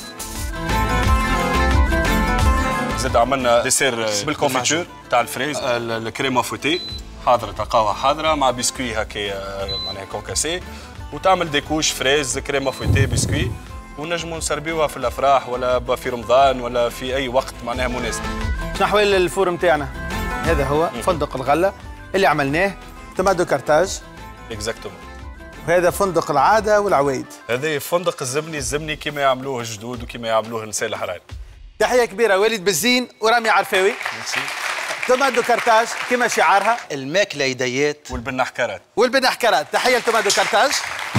زاد عملنا ديسير بالكونفيتور تاع الفريز، الكريمه فوتي حاضره، تلقاوها حاضره مع بسكوي هكا معناها كونكاسي، وتعمل ديكوش فريز كريمه فوتي بسكوي، ونجموا نسربيوها في الافراح ولا في رمضان ولا في اي وقت معناها مناسب. شنو احوال الفور نتاعنا؟ هذا هو فندق الغله اللي عملناه توما دو كارتاج. اكزاكتومون. وهذا فندق العاده والعوايد. هذا فندق الزبني كما يعملوه الجدود وكما يعملوه النساء الحرائر. تحيه كبيره وليد بالزين ورامي عرفاوي. توما دو كارتاج كما شعارها الماكله يديات والبنه حكارات. تحيه لتوما دو كارتاج.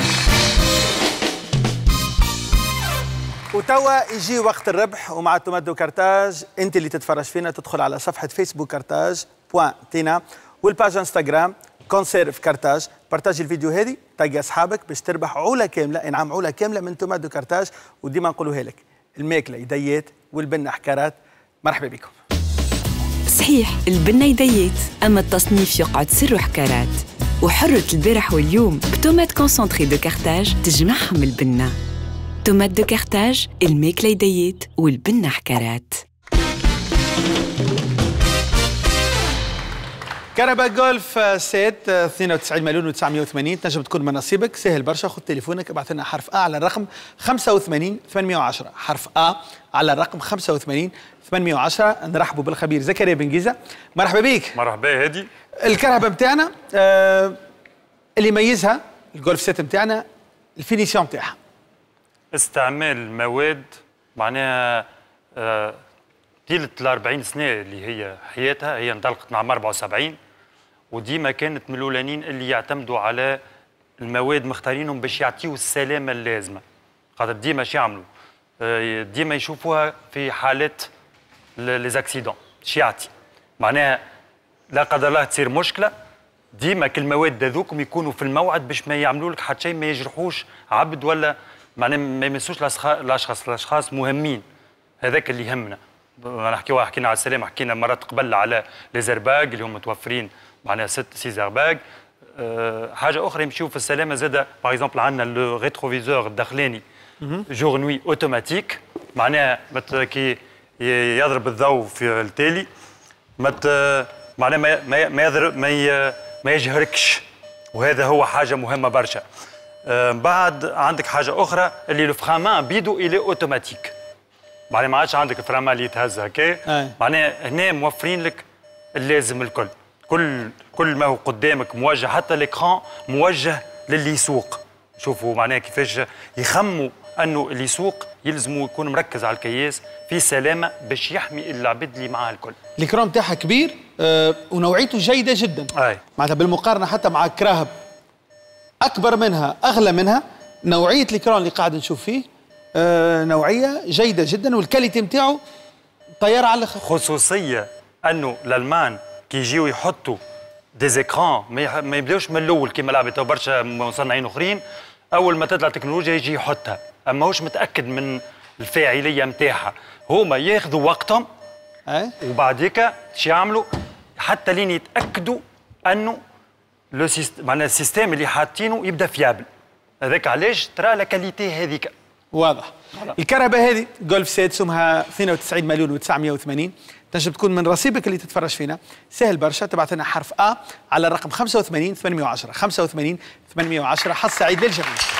وتوا يجي وقت الربح، ومع توما دو كارتاج انت اللي تتفرج فينا تدخل على صفحه فيسبوك كارتاج.تينا والباج انستغرام كونسيرف كارتاج، بارتاجي الفيديو هذه تلقى اصحابك باش تربح عوله كامله، انعام عوله كامله من توما دو كارتاج. وديما نقولوها لك، الماكله يديات والبنه حكارات. مرحبا بكم. صحيح البنه يديات، اما التصنيف يقعد سر وحكارات. وحرة البارح واليوم بتومات كونسونتري دو كارتاج تجمعهم البنه. تومات دو كارتاج، الماكله يديات والبنه حكارات. كهرباء جولف سيت 92 مليون و980. تنجم تكون من نصيبك، سهل برشا. خذ تليفونك ابعث لنا حرف على الرقم 85 810، حرف على الرقم 85 810. نرحبوا بالخبير زكريا بن جيزة. مرحبا بك. مرحبا. هادي الكهرباء نتاعنا اللي يميزها الجولف سيت نتاعنا الفينيسيون نتاعها، استعمال مواد معناها طيلة ال 40 سنة اللي هي حياتها. هي انطلقت مع عام 74 وديما كانت من الاولانيين اللي يعتمدوا على المواد مختارينهم باش يعطيوا السلامة اللازمة. خاطر ديما شو يعملوا؟ ديما يشوفوها في حالات ليزاكسيدون شو يعطي. معناها لا قدر الله تصير مشكلة، ديما كل المواد هذوكم يكونوا في الموعد باش ما يعملوا لك حتى شيء، ما يجرحوش عبد ولا معناها ما يمسوش الاشخاص مهمين. هذاك اللي يهمنا. حكينا على السلام، حكينا مرات قبل على لي زيرباج اللي هم متوفرين معناها 6 زيرباج. حاجه اخرى يمشيو في السلامه زاده، باغ اكزومبل عندنا لو ريتروفيزور الداخلاني جور نوي اوتوماتيك، معناها كي يضرب الضوء في التالي معناها ما يجهركش، وهذا هو حاجه مهمه برشا. بعد عندك حاجه اخرى اللي لو فرمان بيدو الي اوتوماتيك، معناها ما عادش عندك الفرامل اللي يتهز هكا. معناها هنا موفرين لك اللازم الكل. كل ما هو قدامك موجه، حتى الاكران موجه للي يسوق. شوفوا معناها كيفاش يخموا انه اللي يسوق يلزموا يكون مركز على الكياس في سلامه باش يحمي العباد اللي معاه الكل. الاكران نتاعها كبير ونوعيته جيده جدا. معناتها بالمقارنه حتى مع كراهب اكبر منها اغلى منها، نوعيه الاكران اللي قاعد نشوف فيه نوعيه جيده جدا، والكاليتي نتاعو طياره على الاخر. خصوصيه انه الالمان كي يجيو يحطوا ديزيكران ما يبداوش من الاول كيما لعبوا برشا مصنعين اخرين، اول ما تطلع التكنولوجيا يجي يحطها، اما هوش متاكد من الفاعليه نتاعها. هما ياخذوا وقتهم وبعديك شو يعملوا حتى لين يتاكدوا انه معناها السيستم اللي حاطينه يبدا فيابل. هذاك علاش ترى لا كاليتي هذيك واضح. الكهرباء هذه جولف سيت سمها 92 مليون و980. تنجم تكون من رصيبك اللي تتفرج فينا، سهل برشا. تبعث لنا حرف على الرقم 85 810 85 810. حظ سعيد للجميع.